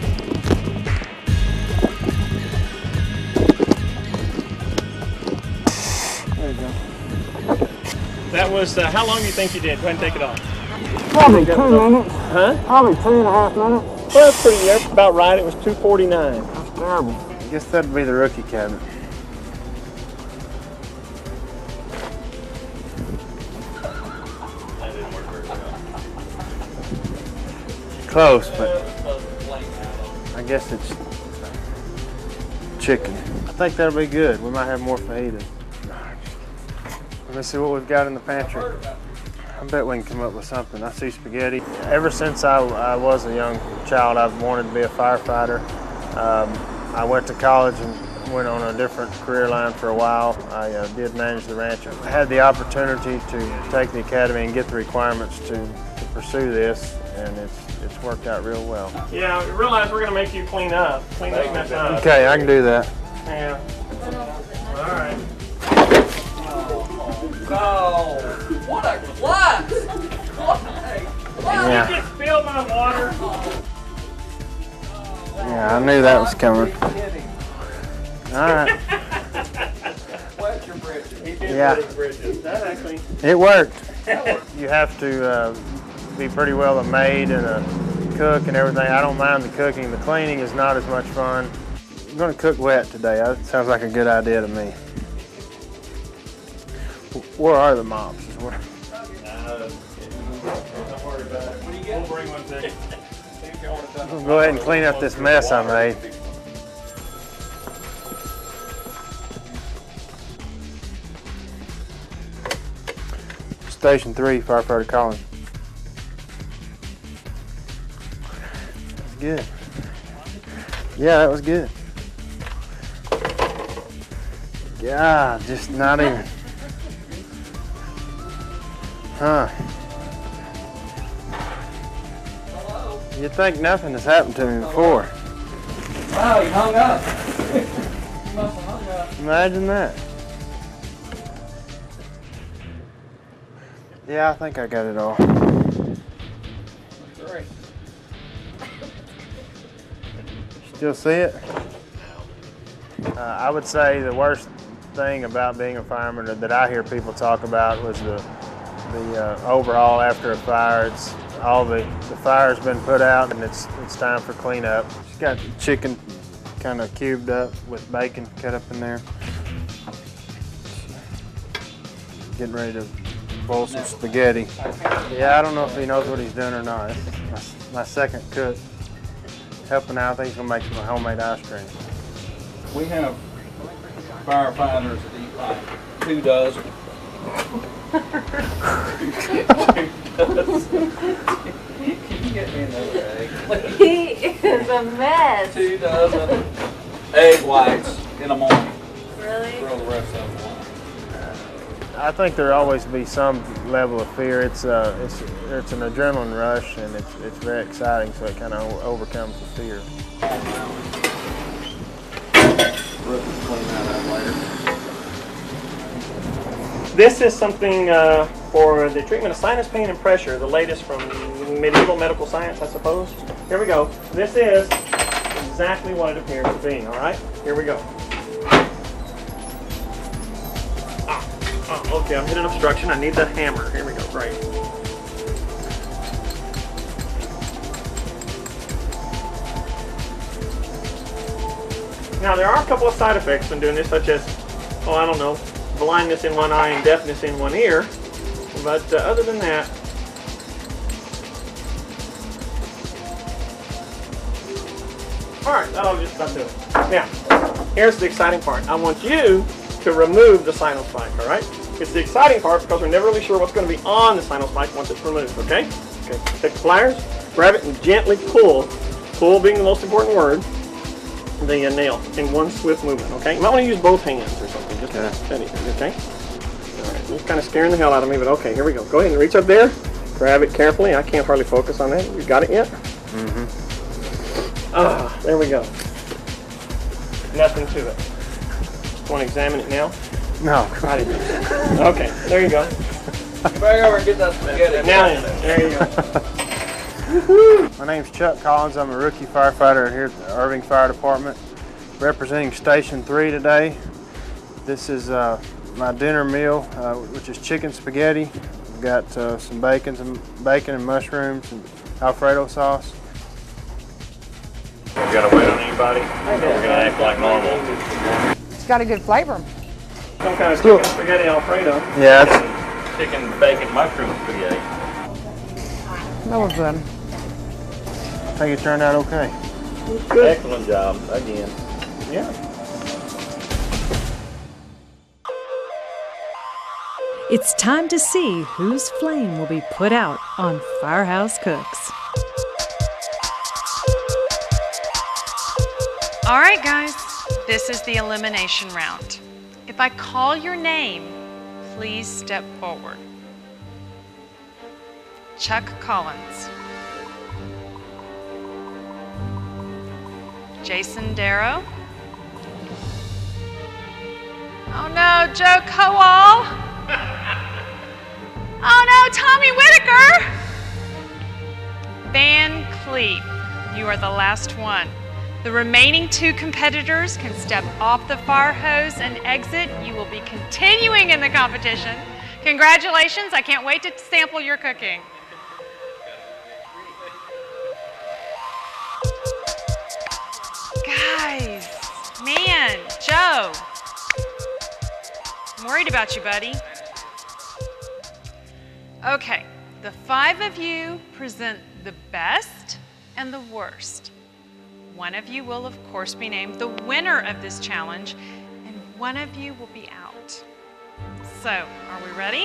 There you go. That was, how long do you think you did? Go ahead and take it off. Probably 2 minutes. Huh? Probably 2.5 minutes. Well, that's pretty, that's about right. It was 2:49. That's terrible. I guess that'd be the rookie cabinet. That didn't work very well. Close, but I guess it's chicken. I think that'll be good. We might have more fajitas. Let me see what we've got in the pantry. I bet we can come up with something. I see spaghetti. Ever since I was a young child, I've wanted to be a firefighter. I went to college and went on a different career line for a while. I did manage the ranch. I had the opportunity to take the academy and get the requirements to pursue this, and it's worked out real well. Yeah, we realize we're going to make you clean up. Clean this mess up. Okay, I can do that. Yeah. All right. Oh, what a class! Yeah. You just spilled my water. Yeah, I knew that was coming. All right. Wet your britches. He did Yeah. wet his britches. That actually. It worked. You have to be pretty well a maid and a cook and everything. I don't mind the cooking. The cleaning is not as much fun. I'm going to cook wet today. That sounds like a good idea to me. Where are the mops? for you one second. We'll go ahead and clean up this mess I made. Station 3, firefighter calling. That's good. Yeah, that was good. God, just not even. Huh. You'd think nothing has happened to me before. Wow, you hung up. Imagine that. Yeah, I think I got it all. Great. Still see it? I would say the worst thing about being a fireman that I hear people talk about was the overhaul after a fire. It's all the fire's been put out and it's time for cleanup. She's got chicken kind of cubed up with bacon cut up in there. Getting ready to boil some spaghetti. Yeah, I don't know if he knows what he's doing or not. It's my second cook helping out. I think he's gonna make some homemade ice cream. We have firefighters that eat like 2 dozen. 2 dozen. Can you get me another egg? He is a mess. 2 dozen egg whites in the morning. Really? Throw the rest of them away. I think there'll always be some level of fear. It's an adrenaline rush and it's very exciting, so it kind of overcomes the fear. This is something for the treatment of sinus pain and pressure, the latest from medieval medical science, I suppose. Here we go. This is exactly what it appears to be, all right? Here we go. Oh, okay, I'm hitting obstruction. I need the hammer. Here we go, great. Now, there are a couple of side effects when doing this, such as, oh, I don't know, blindness in one eye and deafness in one ear. But other than that, all right, that'll just about do it. Now, here's the exciting part. I want you to remove the sinus spike, all right? It's the exciting part because we're never really sure what's going to be on the sinus spike once it's removed, okay? Okay, take the pliers, grab it, and gently pull. Pull being the most important word. The nail in one swift movement, okay? You might want to use both hands or something, just anything, okay? All right, it's kind of scaring the hell out of me, but okay, here we go. Go ahead and reach up there, grab it carefully. I can't hardly focus on that. You got it yet? Mm-hmm. Ah, there we go. Nothing to it. Want to examine it now? No. Right. Okay, there you go. Back over and get that spaghetti. Now, there you go. My name's Chuck Collins. I'm a rookie firefighter here at the Irving Fire Department, representing Station 3 today. This is my dinner meal, which is chicken spaghetti. We've got some bacon and mushrooms and Alfredo sauce. We're gonna wait on anybody. We're gonna act like normal. It's got a good flavor. Some kind of chicken spaghetti Alfredo. Yeah, it's chicken bacon mushroom spaghetti. That was good. I think it turned out okay. Good. Excellent job, again. Yeah. It's time to see whose flame will be put out on Firehouse Cooks. All right, guys, this is the elimination round. If I call your name, please step forward. Chuck Collins. Jason Darrow. Oh no, Joe Kowal. Oh no, Tommy Whitaker. Van Cleef, you are the last one. The remaining 2 competitors can step off the fire hose and exit. You will be continuing in the competition. Congratulations, I can't wait to sample your cooking. Guys, man, Joe, I'm worried about you, buddy. Okay, The 5 of you present the best and the worst. One of you will, of course, be named the winner of this challenge, and one of you will be out. So, are we ready?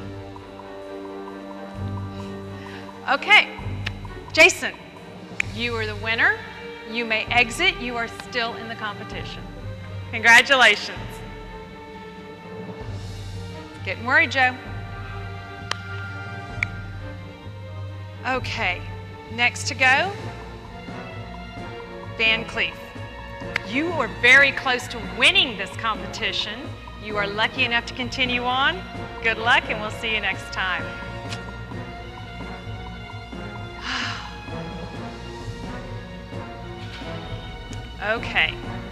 Okay, Jason, you are the winner. You may exit. You are still in the competition. Congratulations. Getting worried, Joe. Okay, next to go, Van Cleef. You are very close to winning this competition. You are lucky enough to continue on. Good luck, and we'll see you next time. Okay.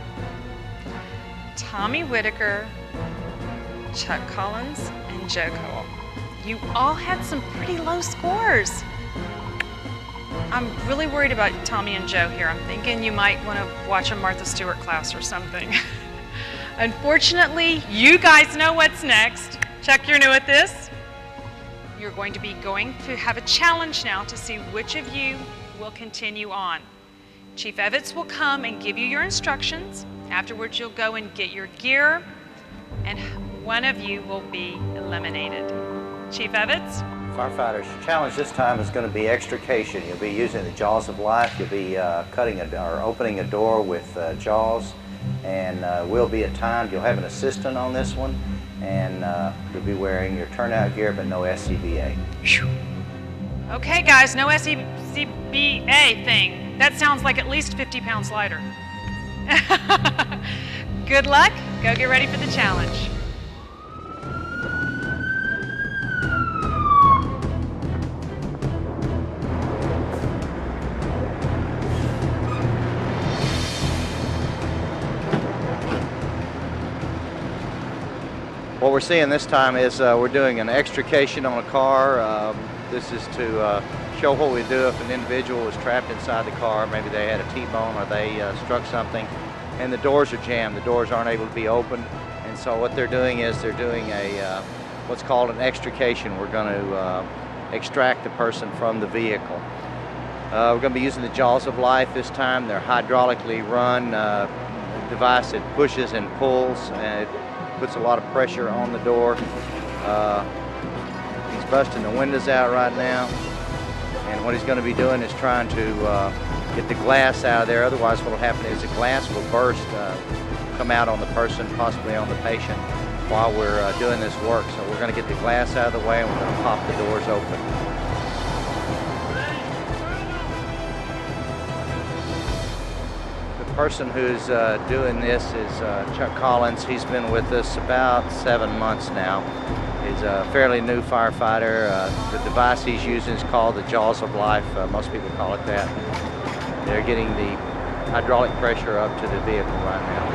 Tommy Whitaker, Chuck Collins, and Joe Cole. You all had some pretty low scores. I'm really worried about Tommy and Joe here. I'm thinking you might want to watch a Martha Stewart class or something. Unfortunately, you guys know what's next. Chuck, you're new at this. You're going to have a challenge now to see which of you will continue on. Chief Evans will come and give you your instructions. Afterwards, you'll go and get your gear, and one of you will be eliminated. Chief Evans? Firefighters, challenge this time is going to be extrication. You'll be using the jaws of life. You'll be opening a door with jaws, and will be timed. You'll have an assistant on this one, and you'll be wearing your turnout gear, but no SCBA. Okay, guys, no SCBA thing. That sounds like at least 50 pounds lighter. Good luck. Go get ready for the challenge. What we're seeing this time is we're doing an extrication on a car. This is to show what we do if an individual was trapped inside the car. Maybe they had a T-bone or they struck something and the doors are jammed. The doors aren't able to be opened. And so what they're doing is they're doing a what's called an extrication. We're going to extract the person from the vehicle. We're going to be using the jaws of life this time. They're hydraulically run device that pushes and pulls, and it puts a lot of pressure on the door. He's busting the windows out right now, and what he's going to be doing is trying to get the glass out of there. Otherwise what will happen is the glass will burst, come out on the person, possibly on the patient, while we're doing this work. So we're going to get the glass out of the way, and we're going to pop the doors open. The person who's doing this is Chuck Collins. He's been with us about 7 months now. He's a fairly new firefighter. The device he's using is called the Jaws of Life. Most people call it that. They're getting the hydraulic pressure up to the vehicle right now.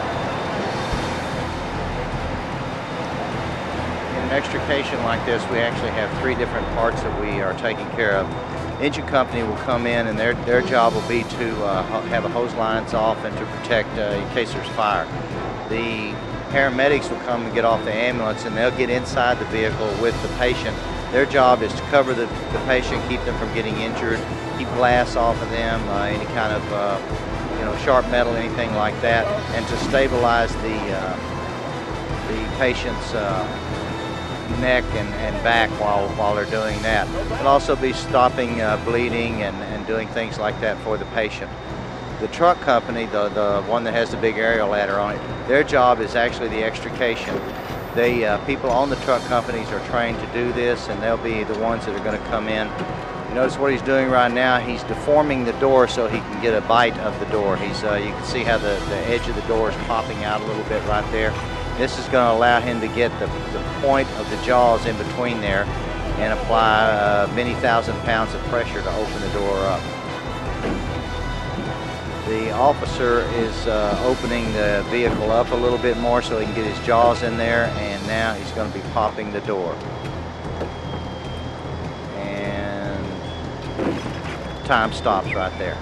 In an extrication like this, we actually have 3 different parts that we are taking care of. Engine company will come in, and their job will be to have the hose lines off and to protect in case there's fire. The paramedics will come and get off the ambulance, and they'll get inside the vehicle with the patient. Their job is to cover the patient, keep them from getting injured, keep glass off of them, any kind of sharp metal, anything like that, and to stabilize the patient's neck and back while they're doing that. They'll also be stopping bleeding and doing things like that for the patient. The truck company, the one that has the big aerial ladder on it, their job is actually the extrication. People on the truck companies are trained to do this, and they'll be the ones that are going to come in. You notice what he's doing right now. He's deforming the door so he can get a bite of the door. You can see how the edge of the door is popping out a little bit right there. This is going to allow him to get the point of the jaws in between there and apply many thousand pounds of pressure to open the door up. The officer is opening the vehicle up a little bit more so he can get his jaws in there, and now he's going to be popping the door. And time stops right there.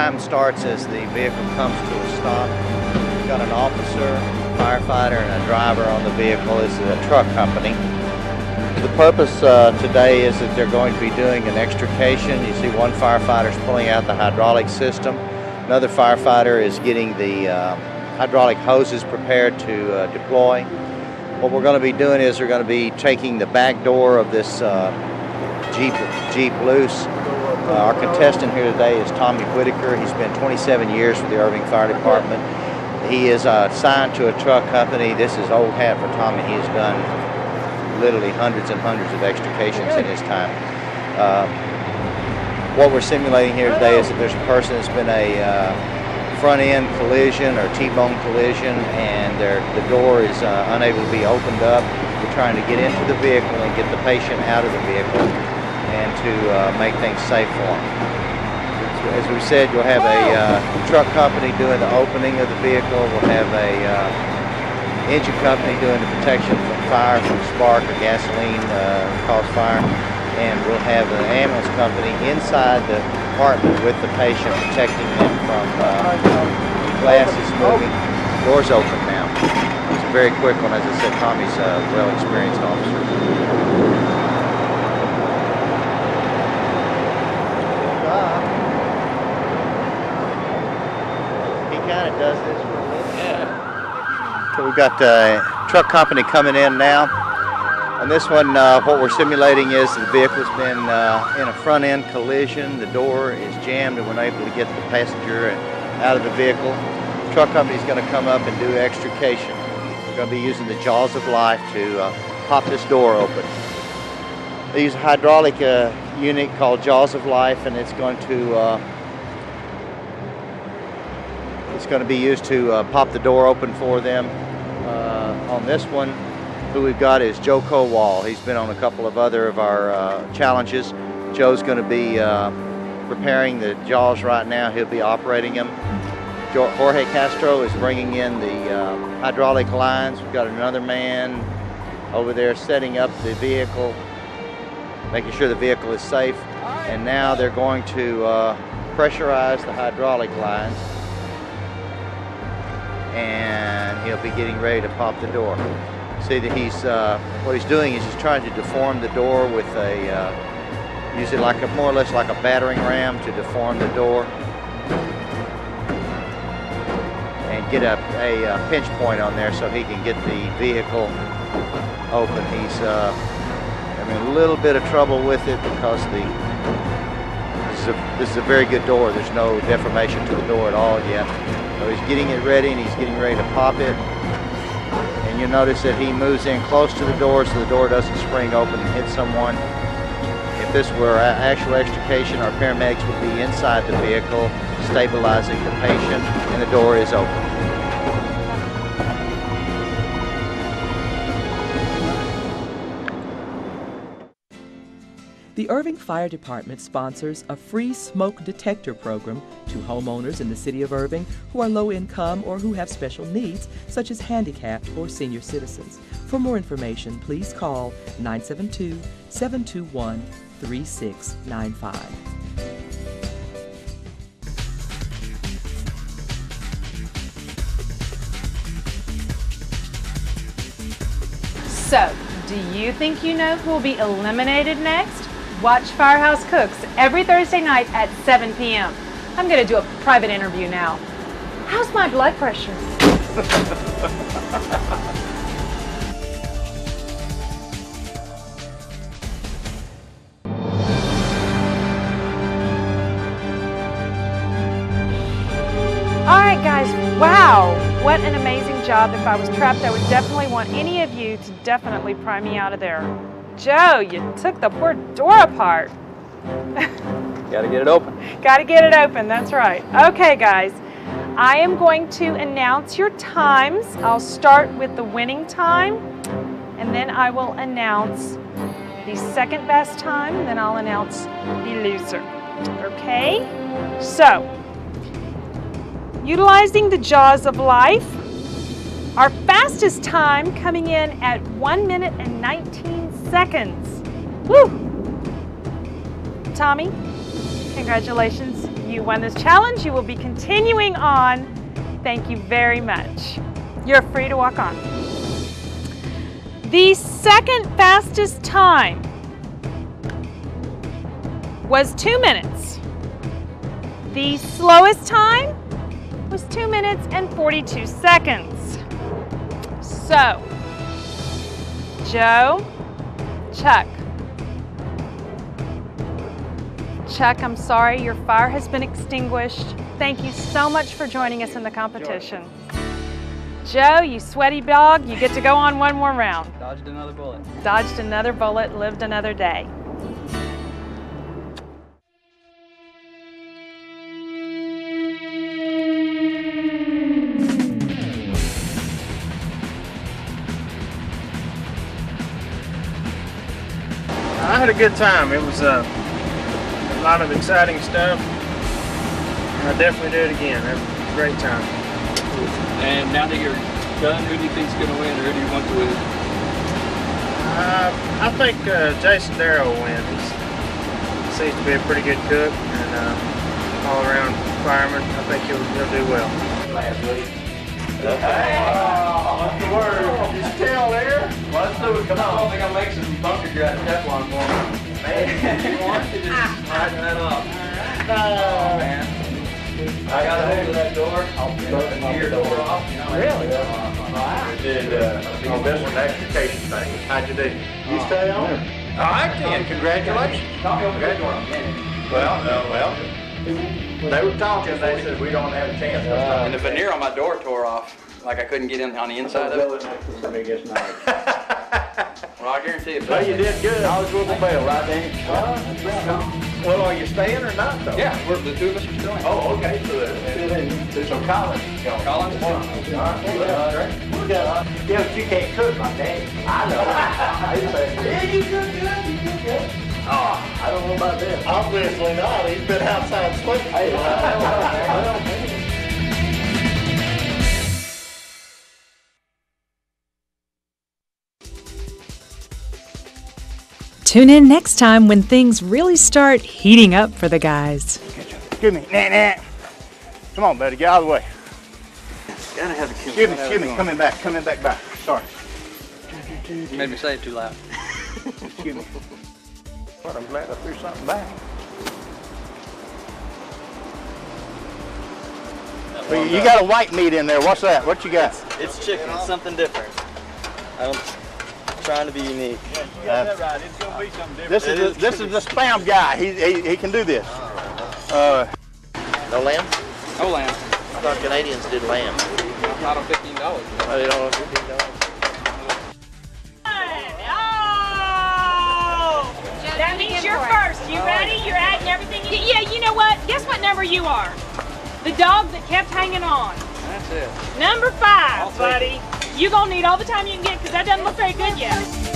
time starts as the vehicle comes to a stop. We've got an officer, firefighter, and a driver on the vehicle. This is a truck company. The purpose today is that they're going to be doing an extrication. You see one firefighter is pulling out the hydraulic system. Another firefighter is getting the hydraulic hoses prepared to deploy. What we're going to be doing is we're going to be taking the back door of this Jeep loose. Our contestant here today is Tommy Whitaker. He's been 27 years with the Irving Fire Department. He is assigned to a truck company. This is old hat for Tommy. He has done literally hundreds and hundreds of extrications in his time. What we're simulating here today is that there's a person that's been a front-end collision or T-bone collision, and the door is unable to be opened up. We're trying to get into the vehicle and get the patient out of the vehicle and to make things safe for them. As we said, you'll have a truck company doing the opening of the vehicle. We'll have a engine company doing the protection from fire, from spark or gasoline caused fire. And we'll have an ambulance company inside the apartment with the patient, protecting them from glasses moving. Doors open now. It's a very quick one. As I said, Tommy's a well-experienced officer. He kind of does this for a living. Yeah. So we've got a truck company coming in now. On this one, what we're simulating is the vehicle's been in a front-end collision. The door is jammed and we're not able to get the passenger out of the vehicle. The truck company's going to come up and do extrication. We're going to be using the jaws of life to pop this door open. They use a hydraulic unit called jaws of life, and it's going to be used to pop the door open for them. On this one, who we've got is Joe Kowal. He's been on a couple of other of our challenges. Joe's going to be preparing the jaws right now. He'll be operating them. Jorge Castro is bringing in the hydraulic lines. We've got another man over there setting up the vehicle, making sure the vehicle is safe. And now they're going to pressurize the hydraulic lines, and he'll be getting ready to pop the door. See that what he's doing is he's trying to deform the door with use it like more or less like a battering ram to deform the door and get a pinch point on there so he can get the vehicle open. He's having a little bit of trouble with it because this is a very good door. There's no deformation to the door at all yet. So he's getting it ready, and he's getting ready to pop it. And you'll notice that he moves in close to the door so the door doesn't spring open and hit someone. If this were actual extrication, our paramedics would be inside the vehicle stabilizing the patient, and the door is open. The Irving Fire Department sponsors a free smoke detector program to homeowners in the city of Irving who are low income or who have special needs, such as handicapped or senior citizens. For more information, please call 972-721-3695. So, do you think you know who will be eliminated next? Watch Firehouse Cooks every Thursday night at 7 p.m. I'm going to do a private interview now. How's my blood pressure? All right, guys, wow, what an amazing job. If I was trapped, I would definitely want any of you to definitely pry me out of there. Joe, you took the poor door apart. Gotta get it open. Gotta get it open, that's right. Okay, guys, I am going to announce your times. I'll start with the winning time, and then I will announce the second best time, and then I'll announce the loser. Okay? So, utilizing the jaws of life, our fastest time coming in at 1 minute and 19 seconds. Woo! Tommy, congratulations. You won this challenge. You will be continuing on. Thank you very much. You're free to walk on. The second fastest time was 2 minutes. The slowest time was 2 minutes and 42 seconds. So, Joe, Chuck. Chuck, I'm sorry, your fire has been extinguished. Thank you so much for joining us in the competition. Joe, you sweaty dog, you get to go on one more round. Dodged another bullet. Dodged another bullet, lived another day. I had a good time. It was a lot of exciting stuff. I'll definitely do it again. It was a great time. And now that you're done, who do you think's going to win, or who do you want to win? I think Jason Darrow will win. He seems to be a pretty good cook and all-around fireman. I think he'll do well. Last week. Hey! What's the word? Did you tell there? Let's do it. Come on. I don't think I'll make some bunker out of Teflon for me. Man, you want to just tighten that up. Oh, man. I got a hold of that door. I'll get your door off. Really? We did this one extrication thing. How'd you do? You stay on? I can. Congratulations. Well. They were talking. They said we don't have a chance. And the veneer on my door tore off. Like I couldn't get in on the inside of it. Well, I guarantee it. Well, you did good. I was with the bell, right, Danny? Well, are you staying or not, though? Yeah, the two of us are still in. Oh, okay. So Collins is going. Collins is going. Yeah, but you can't cook like that. I know. Yeah, you cook good. You cook good. Oh, I don't know about this. Obviously not. He's been outside sleeping. Tune in next time when things really start heating up for the guys. Excuse me. Nah. Come on, buddy. Get out of the way. Gotta have the Excuse me. Coming back by. Sorry. You made me say it too loud. Excuse me. But I'm glad I threw something back. Well, you got a white meat in there. What's that? What you got? It's chicken. It's something different. I'm trying to be unique. This is the spam guy. He can do this. No lamb? No lamb. I thought Canadians did lamb. Not on $15. Oh, they don't want $15. That means you're first. You ready? You're adding everything you need? Yeah, you know what? Guess what number you are? The dog that kept hanging on. That's it. Number 5, buddy. You're going to need all the time you can get because that doesn't look very good yet.